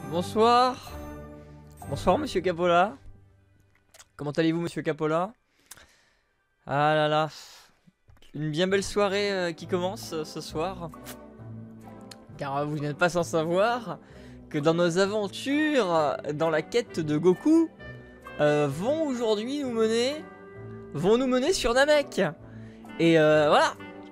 Bonsoir. Bonsoir monsieur Capola. Comment allez-vous monsieur Capola? Ah là là. Une bien belle soirée qui commence ce soir. Car vous n'êtes pas sans savoir que dans nos aventures, dans la quête de Goku, vont aujourd'hui nous mener sur Namek. Et voilà.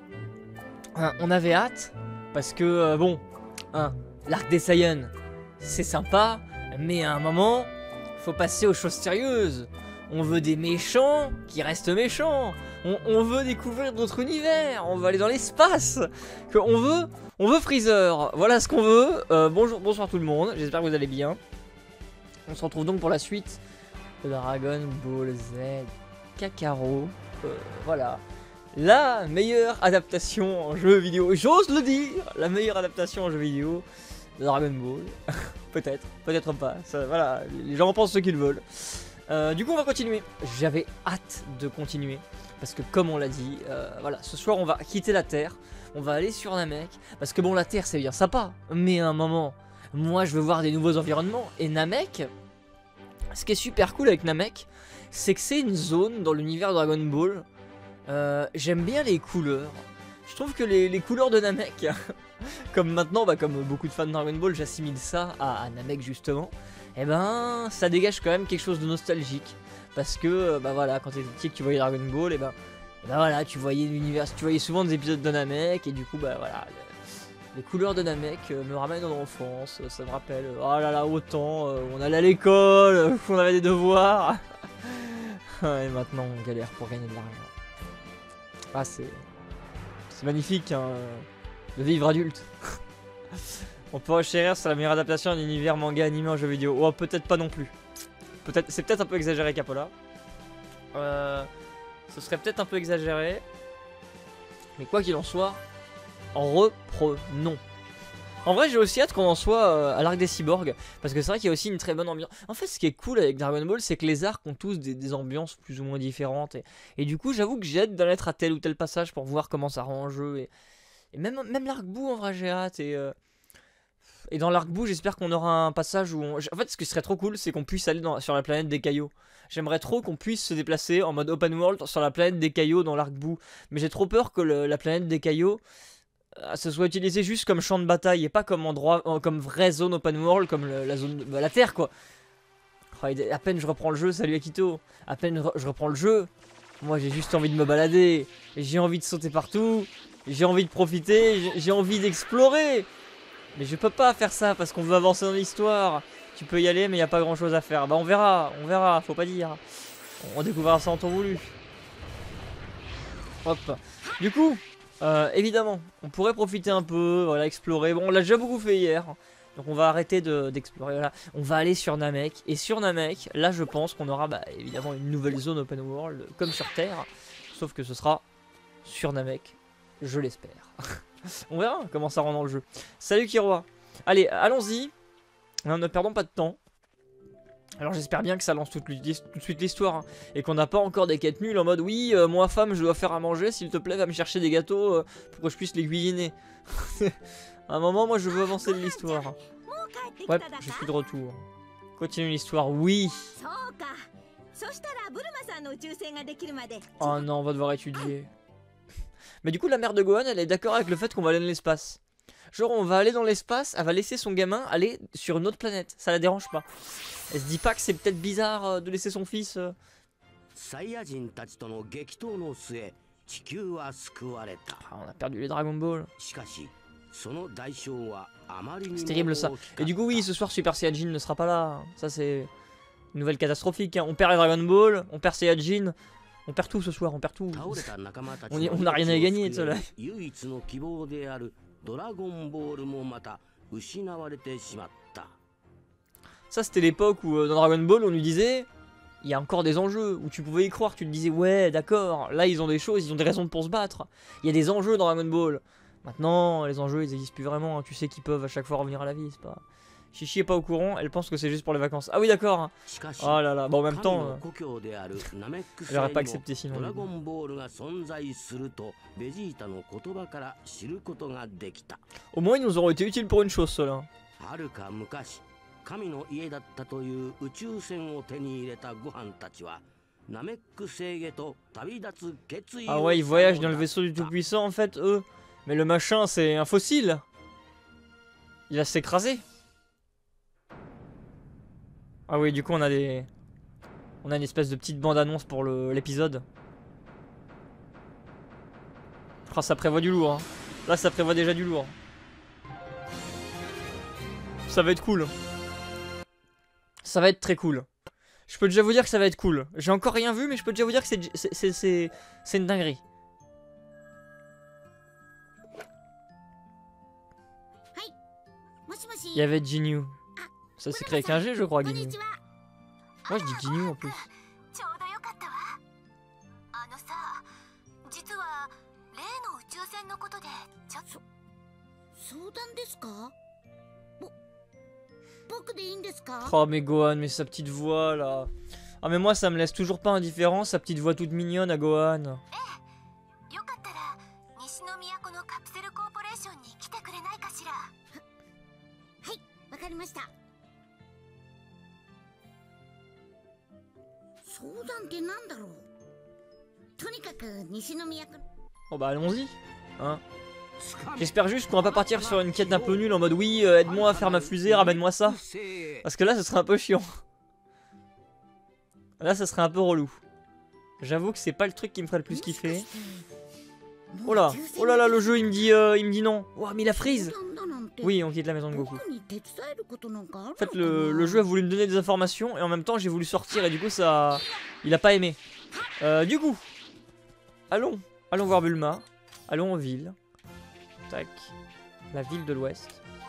On avait hâte parce que bon, l'arc des Saiyans, c'est sympa, mais à un moment, faut passer aux choses sérieuses. On veut des méchants qui restent méchants. On veut découvrir d'autres univers. On veut aller dans l'espace. On veut Freezer. Voilà ce qu'on veut. Bonsoir tout le monde. J'espère que vous allez bien. On se retrouve donc pour la suite de Dragon Ball Z Kakarot. Voilà. La meilleure adaptation en jeu vidéo. J'ose le dire. La meilleure adaptation en jeu vidéo de Dragon Ball. Peut-être. Peut-être pas. Ça, voilà. Les gens en pensent ce qu'ils veulent. Du coup on va continuer. J'avais hâte de continuer parce que comme on l'a dit, voilà, ce soir on va quitter la Terre. On va aller sur Namek. Parce que bon, la Terre c'est bien sympa, mais à un moment, moi je veux voir des nouveaux environnements. Et Namek, ce qui est super cool avec Namek, c'est que c'est une zone dans l'univers Dragon Ball. J'aime bien les couleurs. Je trouve que les couleurs de Namek comme maintenant, comme beaucoup de fans de Dragon Ball, j'assimile ça à Namek justement. Et ben ça dégage quand même quelque chose de nostalgique. Parce que voilà, quand t'étais petit que tu voyais Dragon Ball, et ben voilà, tu voyais l'univers, tu voyais souvent des épisodes de Namek. Et du coup voilà, les couleurs de Namek me ramènent dans l'enfance. Ça me rappelle, oh là là, autant on allait à l'école, on avait des devoirs. Et maintenant on galère pour gagner de l'argent. Ah c'est magnifique hein, de vivre adulte. On peut rechérir sur la meilleure adaptation d'un univers manga animé en jeu vidéo. Oh, peut-être pas non plus. C'est peut-être un peu exagéré, Capola. Ce serait peut-être un peu exagéré. Mais quoi qu'il en soit, reprenons. En vrai, j'ai aussi hâte qu'on en soit à l'arc des cyborgs. Parce que c'est vrai qu'il y a aussi une très bonne ambiance. En fait, ce qui est cool avec Dragon Ball, c'est que les arcs ont tous des ambiances plus ou moins différentes. Et du coup, j'avoue que j'ai hâte d'en être à tel ou tel passage pour voir comment ça rend en jeu. Et même l'arc bout, en vrai, j'ai hâte. Et dans l'arc bout, j'espère qu'on aura un passage où en fait, ce qui serait trop cool, c'est qu'on puisse aller sur la planète des caillots. J'aimerais trop qu'on puisse se déplacer en mode open world sur la planète des caillots dans l'arc bout. Mais j'ai trop peur que la planète des caillots se soit utilisée juste comme champ de bataille et pas comme endroit, comme vraie zone open world, comme la zone de la Terre quoi. Oh, à peine je reprends le jeu, salut Akito. À peine je reprends le jeu, moi j'ai juste envie de me balader. J'ai envie de sauter partout. J'ai envie de profiter. J'ai envie d'explorer. Mais je peux pas faire ça parce qu'on veut avancer dans l'histoire. Tu peux y aller mais il n'y a pas grand chose à faire. On verra, faut pas dire. On découvrira ça en temps voulu. Hop. Du coup, évidemment, on pourrait profiter un peu, voilà, explorer. Bon, on l'a déjà beaucoup fait hier. Donc on va arrêter d'explorer, voilà. On va aller sur Namek. Et sur Namek, là je pense qu'on aura évidemment une nouvelle zone open world comme sur Terre. Sauf que ce sera sur Namek, je l'espère. On verra comment ça rend dans le jeu. Salut Kiroa. Allez, allons-y. Ne perdons pas de temps. Alors j'espère bien que ça lance tout de suite l'histoire. Et qu'on n'a pas encore des quêtes nulles en mode oui, moi femme, je dois faire à manger. S'il te plaît, va me chercher des gâteaux pour que je puisse les cuisiner. À un moment, moi je veux avancer de l'histoire. Ouais, je suis de retour. Continue l'histoire, oui. Oh non, on va devoir étudier. Mais du coup la mère de Gohan elle est d'accord avec le fait qu'on va aller dans l'espace. Genre on va aller dans l'espace, elle va laisser son gamin aller sur une autre planète. Ça la dérange pas. Elle se dit pas que c'est peut-être bizarre de laisser son fils on a perdu les Dragon Ball. C'est terrible ça. Et du coup oui, ce soir Super Saiyajin ne sera pas là. Ça c'est une nouvelle catastrophique hein. On perd les Dragon Ball, on perd Saiyajin. On perd tout ce soir, on perd tout. On n'a rien à gagner de cela. Ça c'était l'époque où dans Dragon Ball on lui disait il y a encore des enjeux, où tu pouvais y croire, tu te disais ouais d'accord, là ils ont des choses, ils ont des raisons pour se battre. Il y a des enjeux dans Dragon Ball. Maintenant les enjeux ils n'existent plus vraiment, hein. Tu sais qu'ils peuvent à chaque fois revenir à la vie, c'est pas... Chichi est pas au courant, elle pense que c'est juste pour les vacances. Ah oui d'accord. Oh là là, bon en même temps, elle aurait pas accepté sinon. Au moins ils nous auront été utiles pour une chose ceux-là. 神の家だったという宇宙船を手に入れたご飯たちはナメック星へと旅立つ決意を Ah ouais, ils voyagent dans le vaisseau du Tout-Puissant en fait, eux. Mais le machin, c'est un fossile. Il va s'écraser. Ah oui, du coup, on a des... On a une espèce de petite bande-annonce pour l'épisode. Oh, ça prévoit du lourd. Hein. Là, ça prévoit déjà du lourd. Ça va être cool. Ça va être très cool. Je peux déjà vous dire que ça va être cool. J'ai encore rien vu, mais je peux déjà vous dire que c'est une dinguerie. Il y avait Jinyu. Ça s'écrit avec un G, je crois, Jinyu. Moi, je dis Jinyu en plus. Oh mais Gohan, mais sa petite voix là. Ah mais moi ça me laisse toujours pas indifférent, sa petite voix toute mignonne à Gohan. Oh bah allons-y, hein. J'espère juste qu'on va pas partir sur une quête un peu nulle en mode oui, aide-moi à faire ma fusée, ramène-moi ça. Parce que là, ce serait un peu chiant. Là, ça serait un peu relou. J'avoue que c'est pas le truc qui me ferait le plus kiffer. Oh là là, le jeu il me dit non. Oh, mais il a freeze. Oui, on quitte la maison de Goku. En fait, le jeu a voulu me donner des informations et en même temps, j'ai voulu sortir et du coup, ça... Il a pas aimé. Du coup, allons voir Bulma. Allons en ville. Tac. La ville de l'Ouest.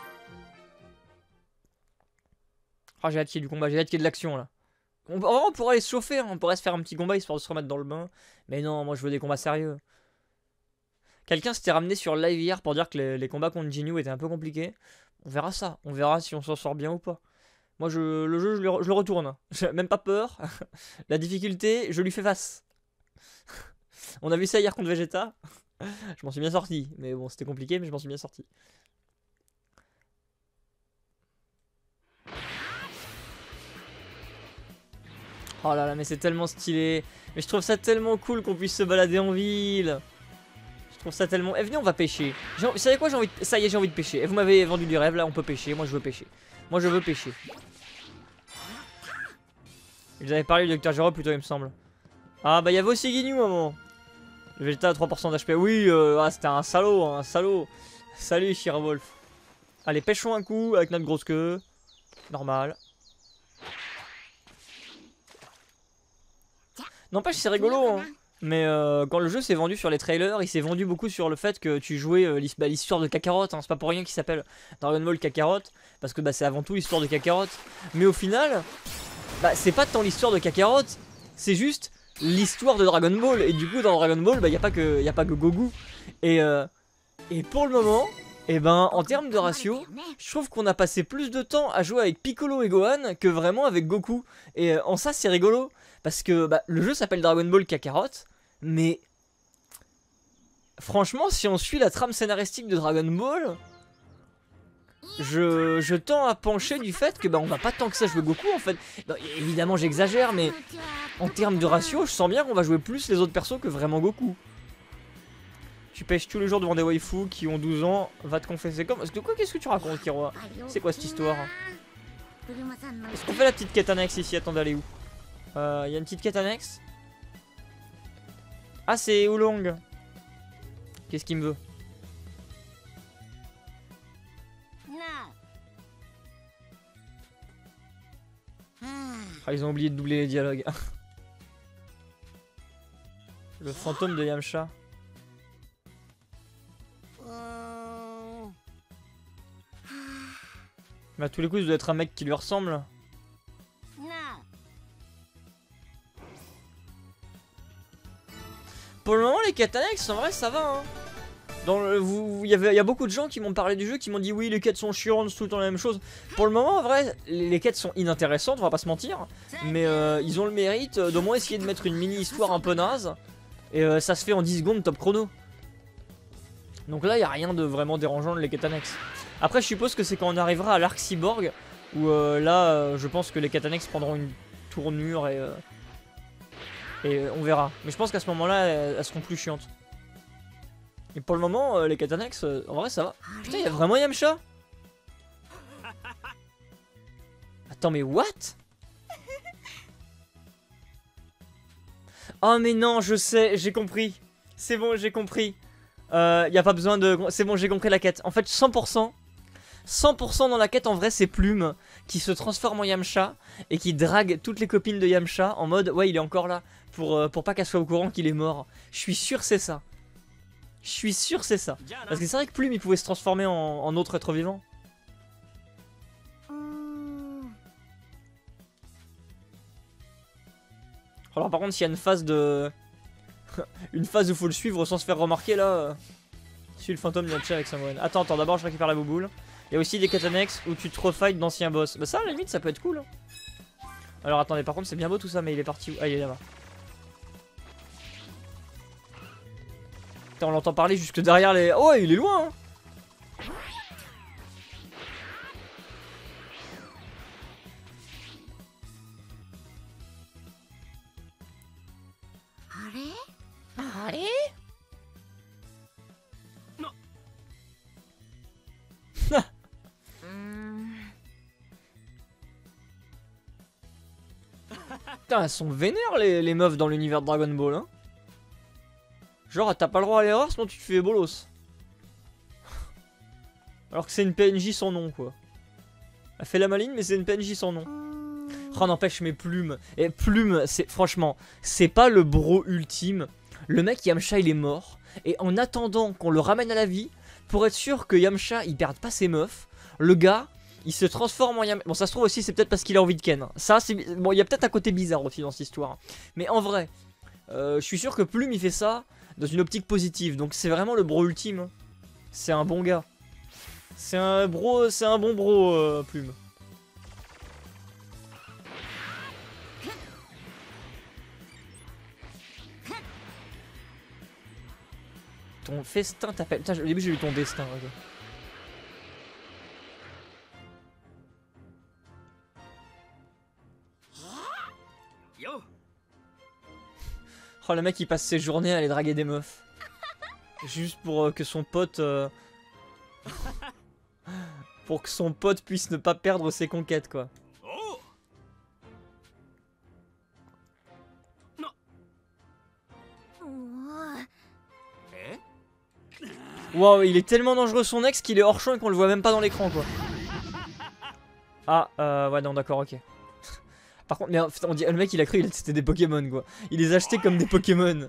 Oh, j'ai hâte qu'il y ait du combat, j'ai hâte qu'il y ait de l'action là. On pourrait aller se chauffer, hein. On pourrait se faire un petit combat histoire de se remettre dans le bain. Mais non, moi je veux des combats sérieux. Quelqu'un s'était ramené sur live hier pour dire que les combats contre Jinyu étaient un peu compliqués. On verra ça, on verra si on s'en sort bien ou pas. Moi le jeu je le retourne. J'ai même pas peur. La difficulté, je lui fais face. On a vu ça hier contre Vegeta. Je m'en suis bien sorti, mais bon c'était compliqué mais je m'en suis bien sorti. Oh là là mais c'est tellement stylé. Mais je trouve ça tellement cool qu'on puisse se balader en ville. Je trouve ça tellement... Eh venez on va pêcher. Vous savez quoi, ça y est j'ai envie de pêcher. Et vous m'avez vendu du rêve là, on peut pêcher, moi je veux pêcher. Moi je veux pêcher. Ils avaient parlé du Dr Gero plutôt il me semble. Ah bah il y avait aussi Ginyu à un moment. Le Vegeta à 3% d'HP, oui, c'était un salaud, un salaud. Salut Shirowolf. Allez, pêchons un coup avec notre grosse queue. Normal. N'empêche, c'est rigolo, hein. Mais quand le jeu s'est vendu sur les trailers, il s'est vendu beaucoup sur le fait que tu jouais l'histoire de Kakarot. Hein. C'est pas pour rien qu'il s'appelle Dragon Ball Kakarot. Parce que bah, c'est avant tout l'histoire de Kakarot. Mais au final, bah, c'est pas tant l'histoire de Kakarot, c'est juste... l'histoire de Dragon Ball. Et du coup dans Dragon Ball bah, y a pas que Goku. Et pour le moment et ben en termes de ratio je trouve qu'on a passé plus de temps à jouer avec Piccolo et Gohan que vraiment avec Goku. Et en ça c'est rigolo. Parce que bah, le jeu s'appelle Dragon Ball Kakarot. Mais franchement si on suit la trame scénaristique de Dragon Ball, je tends à pencher du fait que bah, on va pas tant que ça jouer Goku en fait. Bah, évidemment j'exagère mais en termes de ratio je sens bien qu'on va jouer plus les autres persos que vraiment Goku. Tu pêches tous les jours devant des waifus qui ont 12 ans, va te confesser comme... Qu'est-ce que tu racontes Kiro? C'est quoi cette histoire? Est-ce qu'on fait la petite quête annexe ici? Attends d'aller où? Y a une petite quête annexe? Ah c'est Oolong. Qu'est-ce qu'il me veut? Ah, ils ont oublié de doubler les dialogues. Le fantôme de Yamcha. Mais à tous les coups, ça doit être un mec qui lui ressemble. Pour le moment, les quêtes annexes, en vrai, ça va. Hein. Il y a beaucoup de gens qui m'ont parlé du jeu, qui m'ont dit oui, les quêtes sont chiantes, c'est tout le temps la même chose. Pour le moment, en vrai, les quêtes sont inintéressantes, on va pas se mentir. Mais ils ont le mérite d'au moins essayer de mettre une mini-histoire un peu naze. Et ça se fait en 10 secondes top chrono. Donc là, il n'y a rien de vraiment dérangeant dans les quêtes annexes. Après, je suppose que c'est quand on arrivera à l'arc cyborg Où là, je pense que les Katanex prendront une tournure et on verra. Mais je pense qu'à ce moment-là, elles seront plus chiantes. Et pour le moment, les Katanex, en vrai, ça va. Putain, il y a vraiment Yamcha? Attends, mais what? Oh, mais non, je sais, j'ai compris. C'est bon, j'ai compris. Y a pas besoin de... C'est bon, j'ai compris la quête. En fait, 100%. 100% dans la quête, en vrai, c'est Plume qui se transforme en Yamcha et qui drague toutes les copines de Yamcha en mode ouais, il est encore là pour pas qu'elle soit au courant qu'il est mort. Je suis sûr c'est ça. Je suis sûr c'est ça. Parce que c'est vrai que Plume il pouvait se transformer en autre être vivant. Alors par contre, s'il y a une phase de... une phase où faut le suivre sans se faire remarquer là... suis le fantôme Yamcha avec Sangohan. Attends, d'abord je récupère la bouboule. Il y a aussi des Katanex où tu te refights d'anciens boss. Bah ça à la limite ça peut être cool. Alors attendez, par contre c'est bien beau tout ça, mais il est parti où? Ah, il est là-bas. Putain, on l'entend parler jusque derrière les... Oh il est loin hein. Allez. Putain, elles sont vénères les meufs dans l'univers de Dragon Ball hein. Genre t'as pas le droit à l'erreur sinon tu te fais bolos. Alors que c'est une PNJ sans nom quoi. Elle fait la maline mais c'est une PNJ sans nom. Oh n'empêche mais Plume. Et Plume c'est franchement c'est pas le bro ultime. Le mec Yamcha il est mort. Et en attendant qu'on le ramène à la vie, pour être sûr que Yamcha il perde pas ses meufs, le gars il se transforme en Yamcha. Bon ça se trouve aussi c'est peut-être parce qu'il a envie de Ken. Ça c'est... Bon il y a peut-être un côté bizarre aussi dans cette histoire. Mais en vrai, je suis sûr que Plume il fait ça dans une optique positive. Donc c'est vraiment le bro ultime. C'est un bon gars. C'est un bro, c'est un bon bro Plume. Ton festin t'appelle. Putain, au début j'ai eu ton destin. Okay. Oh le mec il passe ses journées à aller draguer des meufs. Juste pour que son pote... pour que son pote puisse ne pas perdre ses conquêtes quoi. Wow, il est tellement dangereux son ex qu'il est hors champ et qu'on le voit même pas dans l'écran quoi. Ah, ouais non d'accord, ok. Par contre, mais on dit, le mec il a cru que c'était des Pokémon quoi. Il les a achetés comme des Pokémon.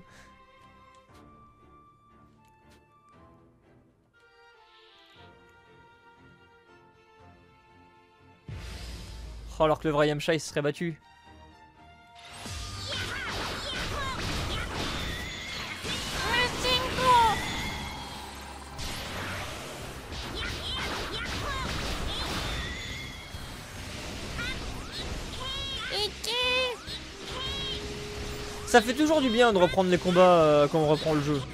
Oh, alors que le vrai Yamcha il se serait battu. Ça fait toujours du bien de reprendre les combats quand on reprend le jeu.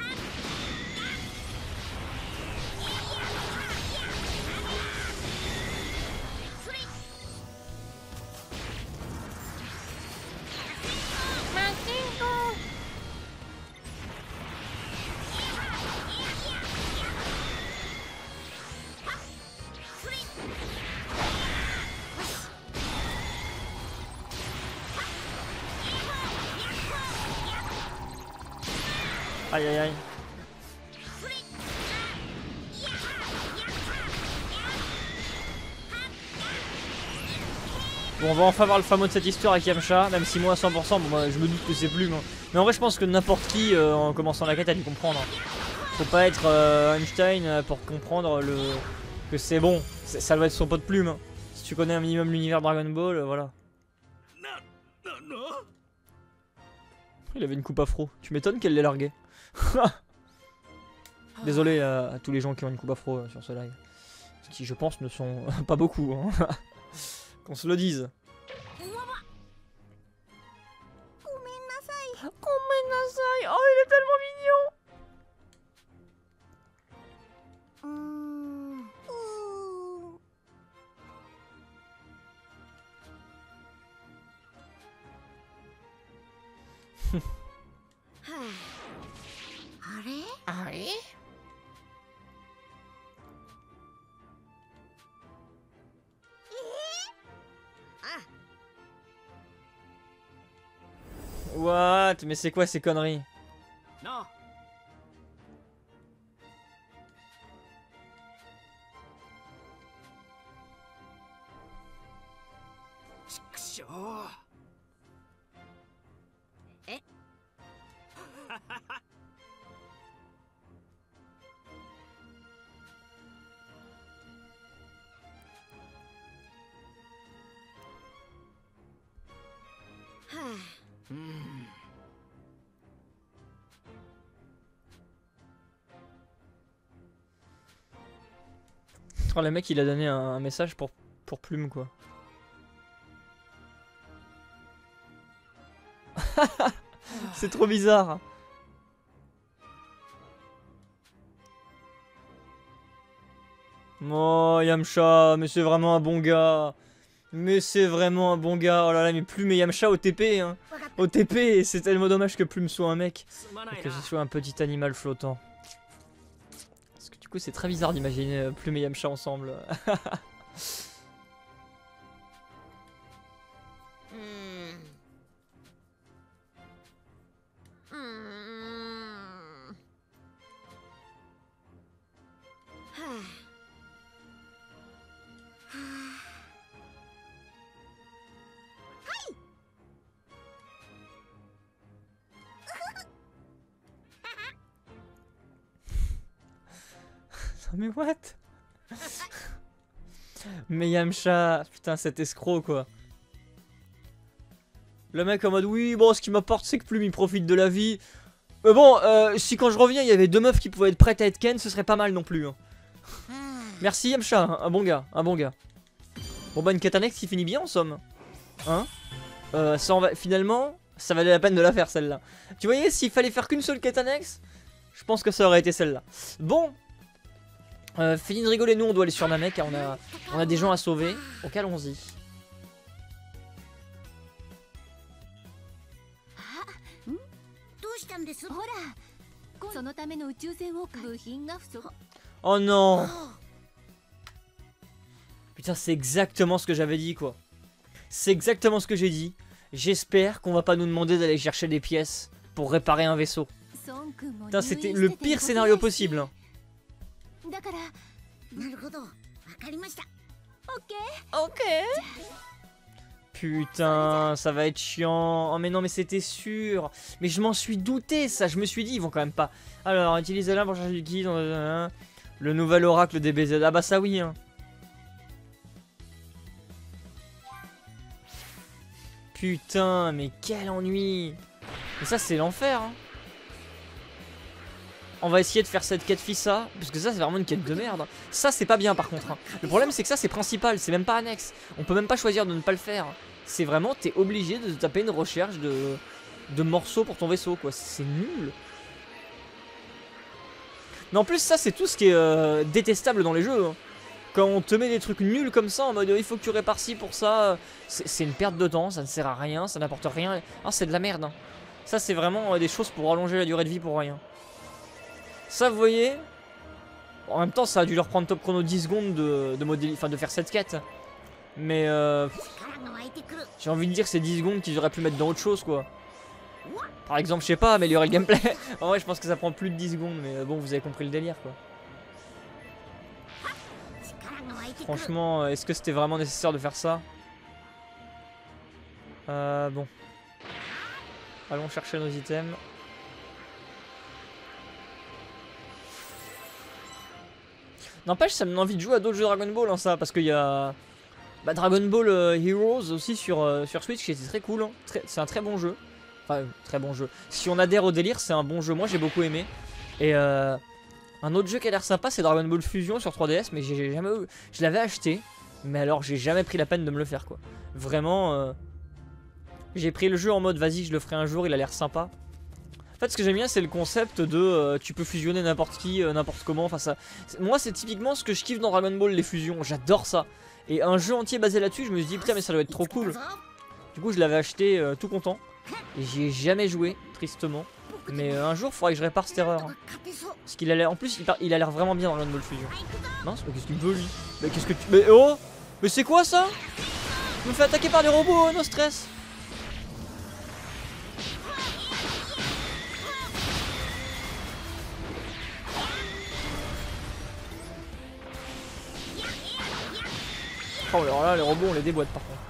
Aïe aïe aïe. Bon, on va enfin voir le fameux de cette histoire avec Yamcha, même si moi à 100%, bon, moi, je me doute que c'est plus. Mais en vrai, je pense que n'importe qui, en commençant la quête, a dû comprendre. Faut pas être Einstein pour comprendre que c'est bon. Ça doit être son pote Plume. Si tu connais un minimum l'univers Dragon Ball, voilà. Il avait une coupe afro. Tu m'étonnes qu'elle l'ait larguée. Désolé à tous les gens qui ont une coupe afro sur ce live. Ce qui, je pense, ne sont pas beaucoup. Hein. Qu'on se le dise. Oh, il est tellement mignon. Allez. What? Mais c'est quoi ces conneries? Non. Oh, le mec il a donné un message pour Plume quoi. C'est trop bizarre. Oh Yamcha, mais c'est vraiment un bon gars. Mais c'est vraiment un bon gars. Oh là là, mais Plume et Yamcha au TP hein. Au TP, c'est tellement dommage que Plume soit un mec. Et que ce soit un petit animal flottant. Parce que du coup c'est très bizarre d'imaginer Plume et Yamcha ensemble. Mais what? Mais Yamcha, putain cet escroc quoi. Le mec en mode oui bon ce qui m'apporte c'est que Plume il profite de la vie. Mais bon si quand je reviens il y avait deux meufs qui pouvaient être prêtes à être Ken ce serait pas mal non plus hein. Merci Yamcha, un bon gars, un bon gars. Bon bah une quête annexe qui finit bien en somme. Hein finalement ça valait la peine de la faire celle-là. Tu voyais s'il fallait faire qu'une seule quête annexe, je pense que ça aurait été celle-là. Bon. Fini de rigoler, nous on doit aller sur Namek, hein, on a des gens à sauver, donc allons-y. Oh non. Putain c'est exactement ce que j'avais dit quoi. C'est exactement ce que j'ai dit. J'espère qu'on va pas nous demander d'aller chercher des pièces pour réparer un vaisseau. Putain c'était le pire scénario possible hein. Ok. Putain, ça va être chiant. Oh mais non mais c'était sûr. Mais je m'en suis douté ça, je me suis dit ils vont quand même pas. Alors utilisez-la pour chercher du guide. Le nouvel oracle des BZ. Ah bah ça oui hein. Putain mais quel ennui. Mais ça c'est l'enfer hein. On va essayer de faire cette quête Fissa, parce que ça c'est vraiment une quête de merde. Ça c'est pas bien par contre hein. Le problème c'est que ça c'est principal, c'est même pas annexe. On peut même pas choisir de ne pas le faire. C'est vraiment, t'es obligé de taper une recherche de morceaux pour ton vaisseau quoi. C'est nul. Mais en plus ça c'est tout ce qui est détestable dans les jeux hein. Quand on te met des trucs nuls comme ça en mode il faut que tu répares ci pour ça, c'est une perte de temps, ça ne sert à rien, ça n'apporte rien. Ah c'est de la merde hein. Ça c'est vraiment des choses pour allonger la durée de vie pour rien. Ça vous voyez, en même temps ça a dû leur prendre top chrono 10 secondes de faire cette quête. Mais j'ai envie de dire que c'est 10 secondes qu'ils auraient pu mettre dans autre chose quoi. Par exemple je sais pas, améliorer le gameplay. En vrai je pense que ça prend plus de 10 secondes mais bon vous avez compris le délire quoi. Franchement est-ce que c'était vraiment nécessaire de faire ça? Bon. Allons chercher nos items. N'empêche, ça me donne envie de jouer à d'autres jeux Dragon Ball, hein, ça, parce qu'il y a Dragon Ball Heroes aussi sur Switch qui était très cool. Hein. C'est un très bon jeu. Enfin, très bon jeu. Si on adhère au délire, c'est un bon jeu. Moi, j'ai beaucoup aimé. Et un autre jeu qui a l'air sympa, c'est Dragon Ball Fusion sur 3DS, mais j'ai jamais eu. Je l'avais acheté, mais alors j'ai jamais pris la peine de me le faire, quoi. Vraiment, j'ai pris le jeu en mode vas-y, je le ferai un jour, il a l'air sympa. En fait ce que j'aime bien c'est le concept de tu peux fusionner n'importe qui, n'importe comment, enfin ça... Moi c'est typiquement ce que je kiffe dans Dragon Ball, les fusions, j'adore ça. Et un jeu entier basé là-dessus, je me suis dit putain mais ça doit être trop cool. Du coup je l'avais acheté tout content. Et j'y ai jamais joué, tristement. Mais un jour, il faudrait que je répare cette erreur. Hein. Parce qu'il a l'air. En plus, il a l'air vraiment bien dans Dragon Ball Fusion. Mince, mais qu'est-ce qu'il veut lui? Mais qu'est-ce que tu. Mais oh! Mais c'est quoi ça? Je me fais attaquer par des robots, no stress! Oh, alors là, les robots, on les déboîte par contre.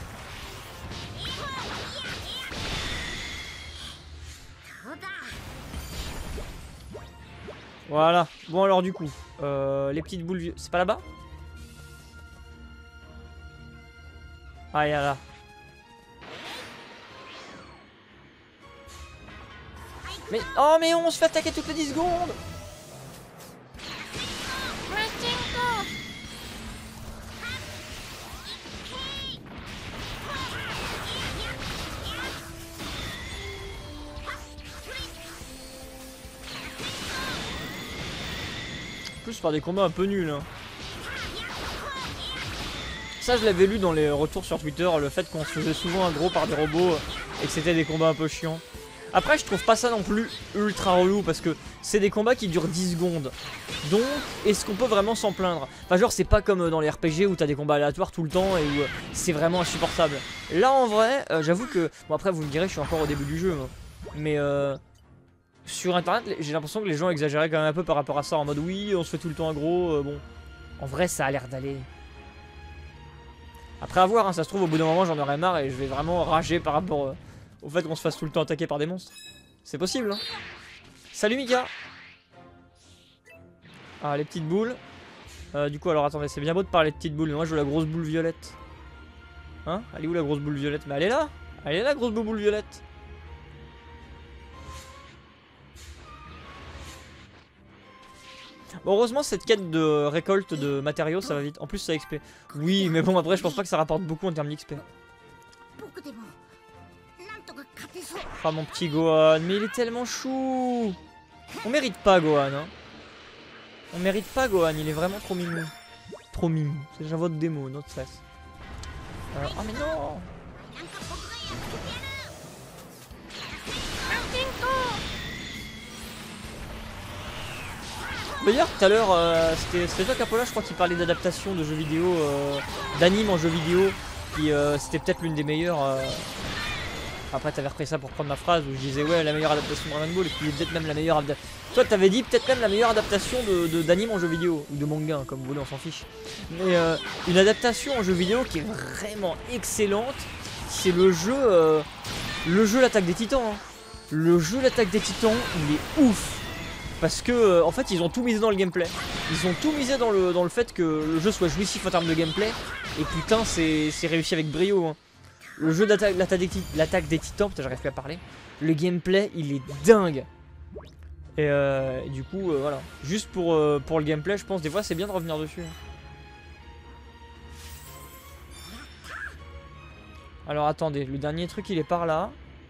Voilà. Bon alors du coup, les petites boules... C'est pas là-bas? Ah, y'a là. Mais... Oh mais on se fait attaquer toutes les 10 secondes. Plus par des combats un peu nuls hein. Ça je l'avais lu dans les retours sur Twitter, le fait qu'on se faisait souvent aggro par des robots et que c'était des combats un peu chiants. Après je trouve pas ça non plus ultra relou parce que c'est des combats qui durent 10 secondes. Donc est-ce qu'on peut vraiment s'en plaindre? Enfin genre c'est pas comme dans les RPG où t'as des combats aléatoires tout le temps et où c'est vraiment insupportable. Là en vrai j'avoue que... Bon après vous me direz je suis encore au début du jeu moi. Mais sur internet j'ai l'impression que les gens exagéraient quand même un peu par rapport à ça. En mode oui on se fait tout le temps aggro, bon. En vrai ça a l'air d'aller. Après à voir, hein, ça se trouve au bout d'un moment j'en aurai marre et je vais vraiment rager par rapport au fait qu'on se fasse tout le temps attaquer par des monstres. C'est possible hein. Salut Mika. Ah les petites boules. Du coup alors attendez, c'est bien beau de parler de petites boules mais moi je veux la grosse boule violette. Hein? Elle est où la grosse boule violette? Mais elle est là. Elle est là, grosse boule violette. Bon heureusement cette quête de récolte de matériaux ça va vite. En plus ça XP. Oui mais bon après je pense pas que ça rapporte beaucoup en termes d'XP. Ah mon petit Gohan, mais il est tellement chou. On mérite pas Gohan hein. On mérite pas Gohan, il est vraiment trop mignon. Trop mignon, c'est déjà votre démo, notre stress. Oh mais non. D'ailleurs tout à l'heure c'était toi Capola je crois qui parlait d'adaptation de jeux vidéo, d'anime en jeux vidéo. Qui c'était peut-être l'une des meilleures. Après t'avais repris ça pour prendre ma phrase où je disais ouais la meilleure adaptation de Dragon Ball et puis peut-être même la meilleure adaptation. Toi t'avais dit peut-être même la meilleure adaptation d'anime en jeu vidéo. Ou de manga hein, comme vous voulez on s'en fiche. Mais une adaptation en jeu vidéo qui est vraiment excellente. C'est le jeu l'attaque des titans hein. Le jeu l'attaque des titans il est ouf. Parce que en fait ils ont tout misé dans le gameplay. Ils ont tout misé dans le fait que le jeu soit jouissif en termes de gameplay. Et putain c'est réussi avec brio hein. Le jeu l'attaque des titans, putain j'arrive plus à parler. Le gameplay il est dingue. Et du coup voilà. Juste pour le gameplay je pense des fois c'est bien de revenir dessus. Alors attendez, le dernier truc il est par là.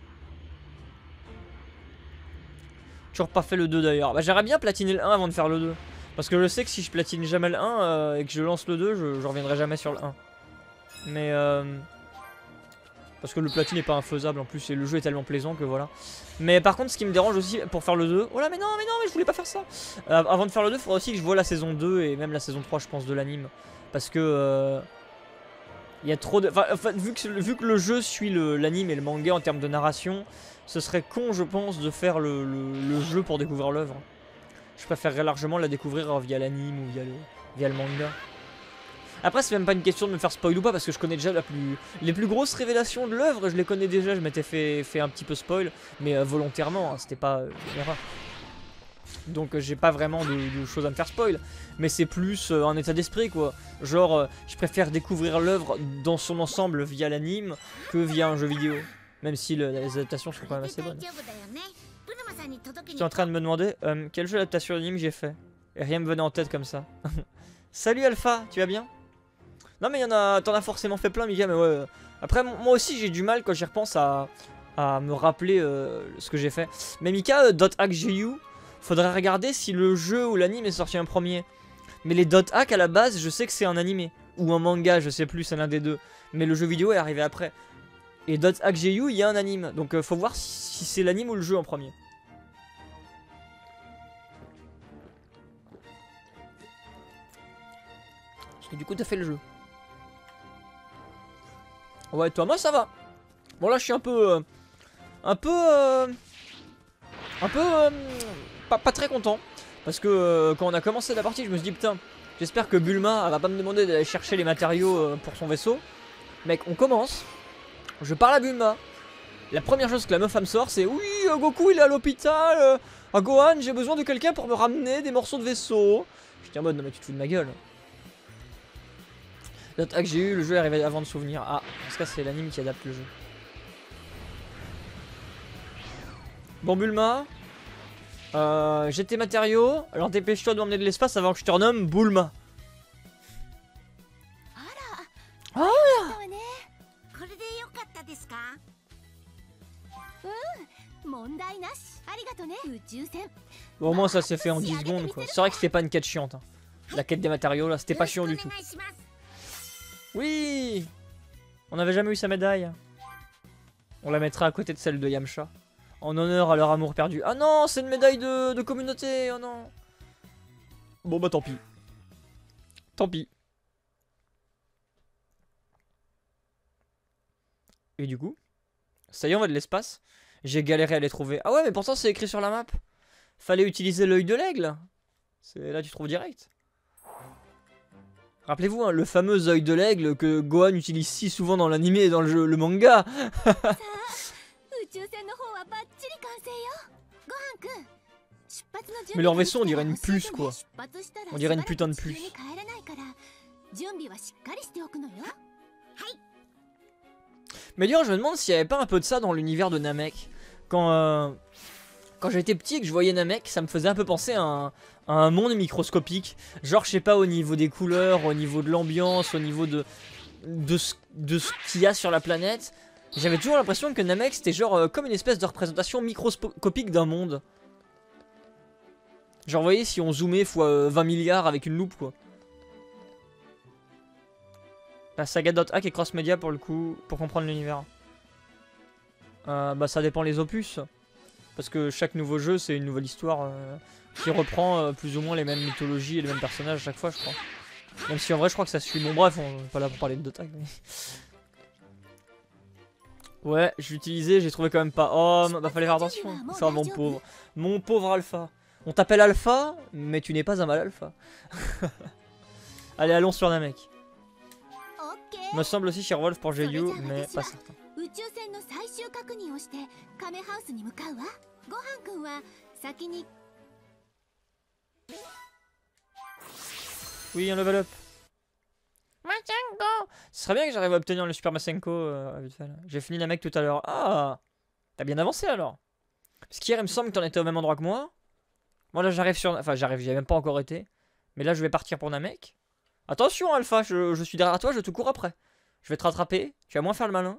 Toujours pas fait le 2 d'ailleurs. Bah j'aimerais bien platiner le 1 avant de faire le 2. Parce que je sais que si je platine jamais le 1 et que je lance le 2, je reviendrai jamais sur le 1. Mais parce que le platine n'est pas infaisable en plus et le jeu est tellement plaisant que voilà. Mais par contre ce qui me dérange aussi pour faire le 2... Oh là mais non mais je voulais pas faire ça. Avant de faire le 2 il faudra aussi que je vois la saison 2 et même la saison 3 je pense de l'anime. Parce que... il y a trop de... Enfin, vu que le jeu suit l'anime et le manga en termes de narration, ce serait con je pense de faire le jeu pour découvrir l'œuvre. Je préférerais largement la découvrir via l'anime ou via le manga. Après c'est même pas une question de me faire spoil ou pas parce que je connais déjà les plus grosses révélations de l'œuvre, je les connais déjà, je m'étais fait un petit peu spoil, mais volontairement, hein, c'était pas une erreur. Donc j'ai pas vraiment de choses à me faire spoil, mais c'est plus un état d'esprit quoi. Genre je préfère découvrir l'œuvre dans son ensemble via l'anime que via un jeu vidéo. Même si les adaptations sont quand même assez bonnes. J'étais en train de me demander quel jeu d'adaptation d'anime j'ai fait. Et rien me venait en tête comme ça. Salut Alpha, tu vas bien? Non mais t'en as forcément fait plein Mika, mais ouais. Après moi aussi j'ai du mal quand j'y repense à me rappeler ce que j'ai fait. Mais Mika, .hack.gu, faudrait regarder si le jeu ou l'anime est sorti en premier. Mais les .hack à la base, je sais que c'est un animé. Ou un manga, je sais plus, c'est l'un des deux. Mais le jeu vidéo est arrivé après. Et Dot Hack GU, il y a un anime. Donc faut voir si c'est l'anime ou le jeu en premier. Parce que du coup, t'as fait le jeu. Ouais, toi, moi ça va. Bon, là, je suis un peu. Pas très content. Parce que quand on a commencé la partie, je me suis dit, putain, j'espère que Bulma elle va pas me demander d'aller chercher les matériaux pour son vaisseau. Mec, on commence. Je parle à Bulma. La première chose que la meuf me sort, c'est oui, Goku il est à l'hôpital. Gohan, j'ai besoin de quelqu'un pour me ramener des morceaux de vaisseau. J'étais en mode, non mais tu te fous de ma gueule. L'attaque que j'ai eu, le jeu est arrivé avant de souvenir. Ah, en ce cas, c'est l'anime qui adapte le jeu. Bon, Bulma. J'ai tes matériaux. Alors dépêche-toi de m'emmener de l'espace avant que je te renomme Bulma. Ah bon, au moins ça s'est fait en 10 secondes quoi. C'est vrai que c'était pas une quête chiante. Hein. La quête des matériaux là, c'était pas chiant du tout. Oui. On n'avait jamais eu sa médaille. On la mettra à côté de celle de Yamcha. En honneur à leur amour perdu. Ah non, c'est une médaille de communauté. Oh non. Bon bah tant pis. Tant pis. Et du coup, ça y est, on va de l'espace. J'ai galéré à les trouver. Ah ouais, mais pourtant c'est écrit sur la map. Fallait utiliser l'œil de l'aigle. Là tu trouves direct. Rappelez-vous, hein, le fameux œil de l'aigle que Gohan utilise si souvent dans l'anime et dans le manga. Mais leur vaisseau, on dirait une puce, quoi. On dirait une putain de puce. Mais d'ailleurs, je me demande s'il n'y avait pas un peu de ça dans l'univers de Namek. Quand j'étais petit et que je voyais Namek, ça me faisait un peu penser à un monde microscopique. Genre, je sais pas, au niveau des couleurs, au niveau de l'ambiance, au niveau de ce qu'il y a sur la planète. J'avais toujours l'impression que Namek, c'était genre comme une espèce de représentation microscopique d'un monde. Genre, vous voyez, si on zoomait fois 20 milliards avec une loupe, quoi. La saga .hack et cross-média pour le coup, pour comprendre l'univers. Bah ça dépend les opus. Parce que chaque nouveau jeu, c'est une nouvelle histoire qui reprend plus ou moins les mêmes mythologies et les mêmes personnages à chaque fois, je crois. Même si en vrai, je crois que ça suit. Bon bref, on n'est pas là pour parler de .hack. Mais... ouais, je l'ai utilisé, j'ai trouvé quand même pas. Oh, bah fallait faire attention. Ça, mon pauvre. Mon pauvre Alpha. On t'appelle Alpha, mais tu n'es pas un mal Alpha. Allez, allons sur Namek. Me semble aussi chez Wolf pour GU, mais pas certain. Oui, un level up. Ce serait bien que j'arrive à obtenir le Super Masenko vite fait. J'ai fini Namek tout à l'heure. Ah, t'as bien avancé alors. Parce qu'hier, il me semble que t'en étais au même endroit que moi. Moi là, j'arrive sur... Enfin, j'arrive, j'y ai même pas encore été. Mais là, je vais partir pour Namek. Attention, Alpha, je suis derrière toi, je te cours après. Je vais te rattraper, tu vas moins faire le malin.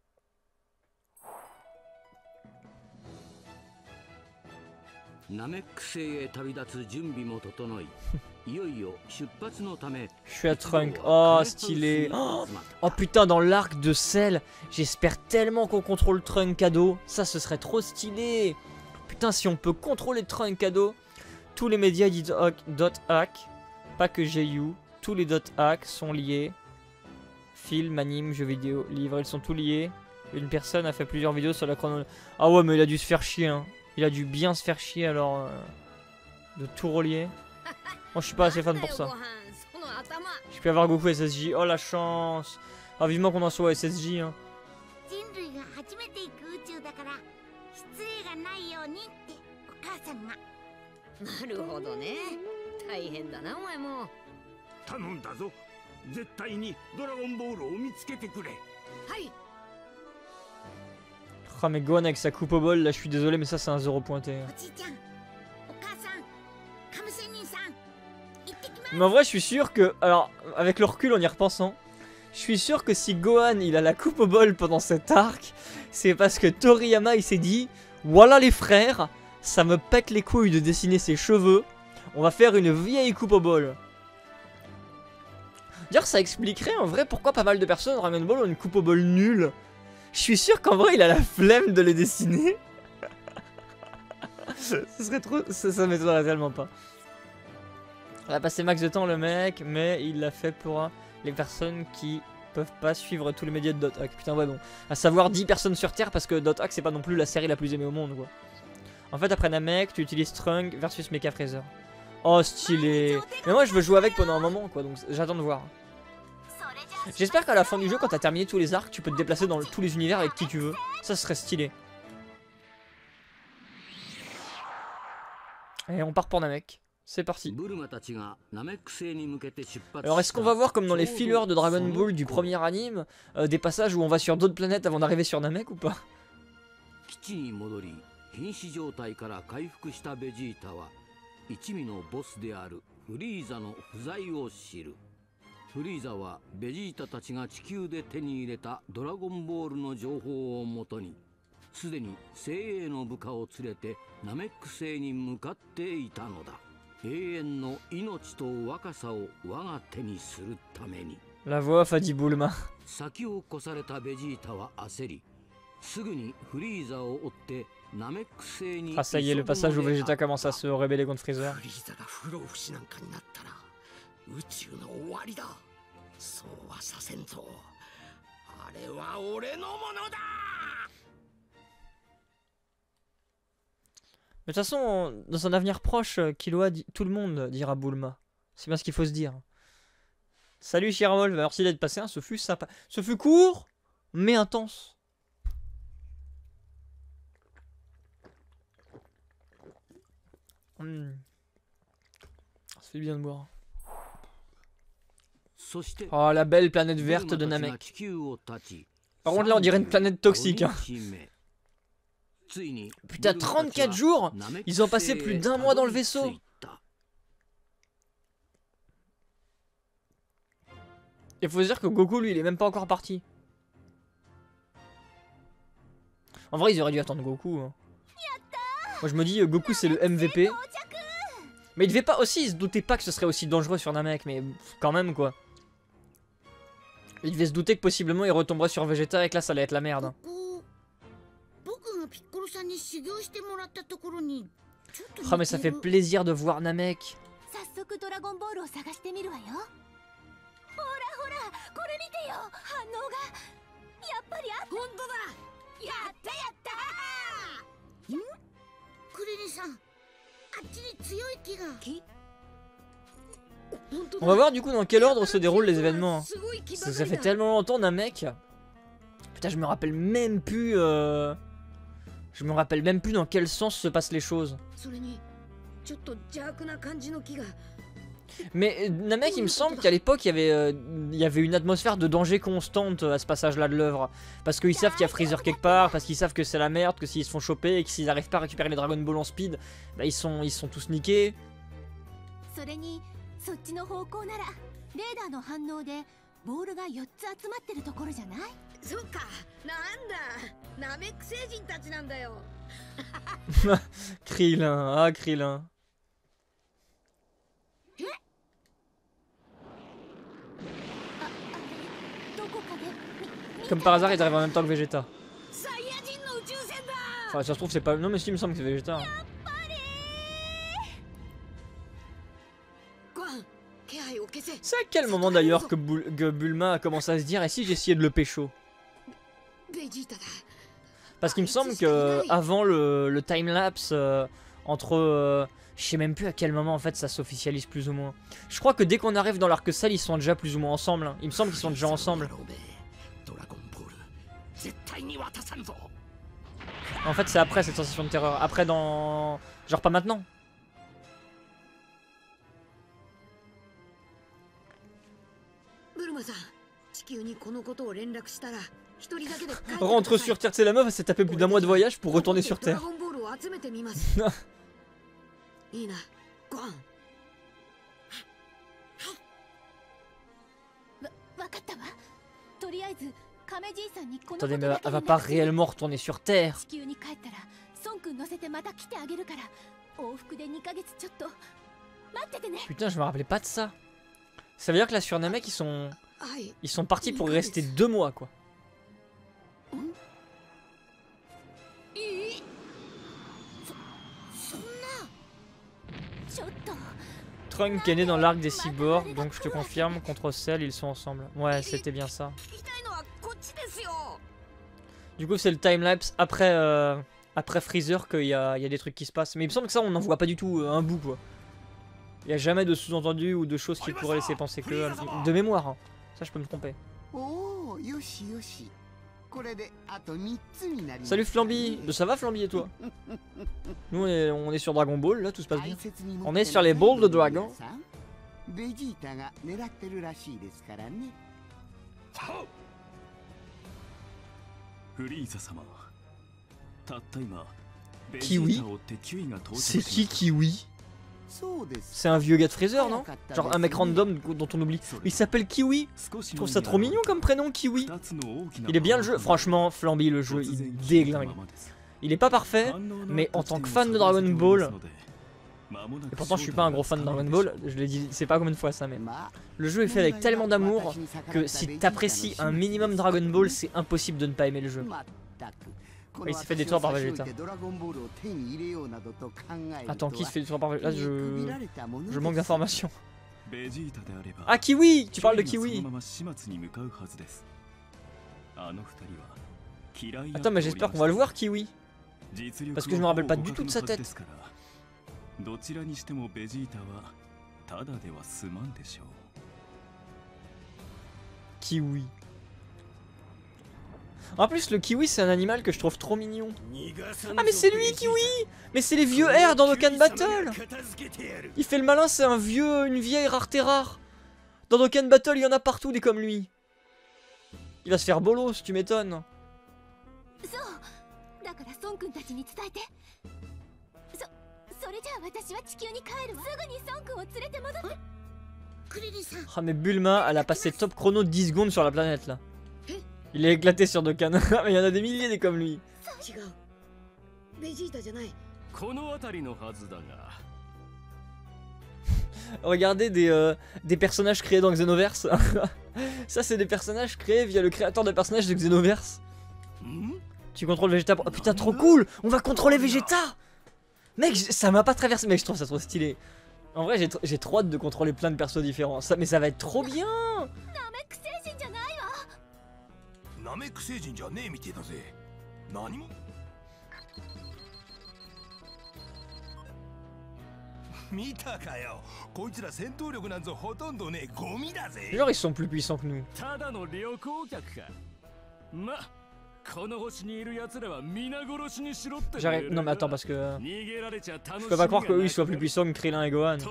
Je suis à Trunk. Oh, stylé. Oh putain, dans l'arc de Cell, j'espère tellement qu'on contrôle Trunk cadeau. Ça, ce serait trop stylé. Putain, si on peut contrôler Trunk cadeau. Tous les médias .hack, pas que GU. Tous les .hack sont liés. Film, anime, jeux vidéo, livres, ils sont tous liés. Une personne a fait plusieurs vidéos sur la chronologie. Ah ouais, mais il a dû se faire chier, hein. Il a dû bien se faire chier alors de tout relier. Moi je suis pas assez fan pour ça. Je peux avoir Goku SSJ. Oh la chance. Ah vivement qu'on en soit SSJ, hein. Ah mais Gohan avec sa coupe au bol, là je suis désolé mais ça c'est un 0 pointé. Mais en vrai je suis sûr que, alors avec le recul en y repensant, je suis sûr que si Gohan il a la coupe au bol pendant cet arc, c'est parce que Toriyama il s'est dit, voilà les frères, ça me pète les couilles de dessiner ses cheveux, on va faire une vieille coupe au bol. D'ailleurs ça expliquerait en vrai pourquoi pas mal de personnes Dragon Ball ont une coupe au bol nulle. Je suis sûr qu'en vrai il a la flemme de les dessiner. Ce serait trop... Ça m'étonnerait tellement pas. Il a passé max de temps le mec, mais il l'a fait pour les personnes qui peuvent pas suivre tous les médias de Dot-Hack. Putain ouais bon. À savoir 10 personnes sur Terre parce que Dot-Hack c'est pas non plus la série la plus aimée au monde quoi. En fait après Namek tu utilises Trunk versus Mecha Freezer. Oh stylé. Mais moi je veux jouer avec pendant un moment quoi, donc j'attends de voir. J'espère qu'à la fin du jeu quand t'as terminé tous les arcs tu peux te déplacer dans tous les univers avec qui tu veux. Ça serait stylé. Et on part pour Namek. C'est parti. Alors est-ce qu'on va voir comme dans les fillers de Dragon Ball du premier anime des passages où on va sur d'autres planètes avant d'arriver sur Namek ou pas? 一味のボスであるフリーザの不在を知る。フリーザはベジータたちが地球で手に入れたドラゴンボールの情報をもとに、すでに精鋭の部下を連れてナメック星に向かっていたのだ。永遠の命と若さを我が手にするために。 La voix off a dit Bulma. 先を越されたベジータは焦り、すぐにフリーザを追って Ah ça y est, le passage où Vegeta commence à se rebeller contre Freezer. Mais de toute façon, dans un avenir proche, Killua, tout le monde dira Bulma. C'est bien ce qu'il faut se dire. Salut Shiromol, merci d'être passé, hein, ce fut sympa. Ce fut court, mais intense. Ça fait bien de boire. Oh la belle planète verte de Namek. Par contre là on dirait une planète toxique hein. Putain 34 jours. Ils ont passé plus d'1 mois dans le vaisseau. Il faut se dire que Goku lui il est même pas encore parti. En vrai ils auraient dû attendre Goku hein. Moi je me dis Goku c'est le MVP. Mais il devait pas aussi, il se doutait pas que ce serait aussi dangereux sur Namek, mais quand même quoi. Il devait se douter que possiblement il retomberait sur Vegeta et que là ça allait être la merde. Oh mais ça fait plaisir de voir Namek. On va voir du coup dans quel ordre se déroulent les événements. Ça fait tellement longtemps Namek. Putain je me rappelle même plus je me rappelle même plus dans quel sens se passent les choses. Mais Namek il me semble qu'à l'époque il y avait une atmosphère de danger constante à ce passage là de l'œuvre. Parce qu'ils savent qu'il y a Freezer quelque part, parce qu'ils savent que c'est la merde, que s'ils se font choper et que s'ils n'arrivent pas à récupérer les Dragon Ball en speed, bah ils sont tous niqués. Krillin, ah Krillin. Comme par hasard, il arrive en même temps que Vegeta. Enfin, ça se trouve, c'est pas. Non, mais si, il me semble que c'est Vegeta. Hein. C'est à quel moment d'ailleurs que Bulma a commencé à se dire et si j'essayais de le pécho? Parce qu'il me semble que avant le timelapse entre. Je sais même plus à quel moment en fait ça s'officialise plus ou moins. Je crois que dès qu'on arrive dans l'arc Cell, ils sont déjà plus ou moins ensemble. Hein. Il me semble qu'ils sont déjà ensemble. En fait c'est après cette sensation de terreur. Après dans... Genre pas maintenant. Rentre sur Terre, c'est la meuf, elle s'est tapé plus d'1 mois de voyage pour retourner sur Terre. Attendez, mais elle va pas réellement retourner sur Terre. Putain, je me rappelais pas de ça. Ça veut dire que là sur Namek, ils sont partis pour rester 2 mois quoi. Trunks est né dans l'arc des cyborgs, donc je te confirme, contre Cell, ils sont ensemble. Ouais, c'était bien ça. Du coup, c'est le timelapse après, après Freezer qu'il y a des trucs qui se passent. Mais il me semble que ça, on n'en voit pas du tout un bout, quoi. Il n'y a jamais de sous-entendu ou de choses qui pourraient laisser penser que... De mémoire, hein. Ça, je peux me tromper. Salut Flamby. Ça va Flamby et toi? Nous on est sur Dragon Ball, là tout se passe bien. On est sur les balls de dragon. Kiwi? C'est qui Kiwi? C'est un vieux gars de Freezer, non? Genre un mec random dont on oublie. Il s'appelle Kiwi. Je trouve ça trop mignon comme prénom, Kiwi. Il est bien le jeu. Franchement, Flamby, le jeu, il déglingue. Il est pas parfait, mais en tant que fan de Dragon Ball... Et pourtant je suis pas un gros fan de Dragon Ball, je l'ai dit, c'est pas combien de fois ça, mais... Le jeu est fait avec tellement d'amour que si t'apprécies un minimum Dragon Ball, c'est impossible de ne pas aimer le jeu. Il s'est fait détruire par Vegeta. Attends, qui se fait détruire par Vegeta? Là, je manque d'informations. Ah, Kiwi! Tu parles de Kiwi! Attends, mais j'espère qu'on va le voir, Kiwi. Parce que je me rappelle pas du tout de sa tête. Kiwi. En plus, le kiwi, c'est un animal que je trouve trop mignon. Ah, mais c'est lui, Kiwi! Mais c'est les vieux R dans Dokkan Battle! Il fait le malin, c'est une vieille rareté rare. Dans Dokkan Battle, il y en a partout des comme lui. Il va se faire bolos, tu m'étonnes. Ah, mais Bulma, elle a passé top chrono 10 secondes sur la planète là. Il est éclaté sur Dokkan. Mais il y en a des milliers des comme lui. Regardez des personnages créés dans Xenoverse. Ça c'est des personnages créés via le créateur de personnages de Xenoverse. Tu contrôles Vegeta. Oh putain, trop cool. On va contrôler Vegeta. Mec, ça m'a pas traversé. Mais je trouve ça trop stylé. En vrai, j'ai trop hâte de contrôler plein de persos différents. Mais ça va être trop bien. Genre ils sont plus puissants que nous. J'arrête. Non mais attends parce que je peux pas croire qu'eux ils soient plus puissants que Krillin et Gohan.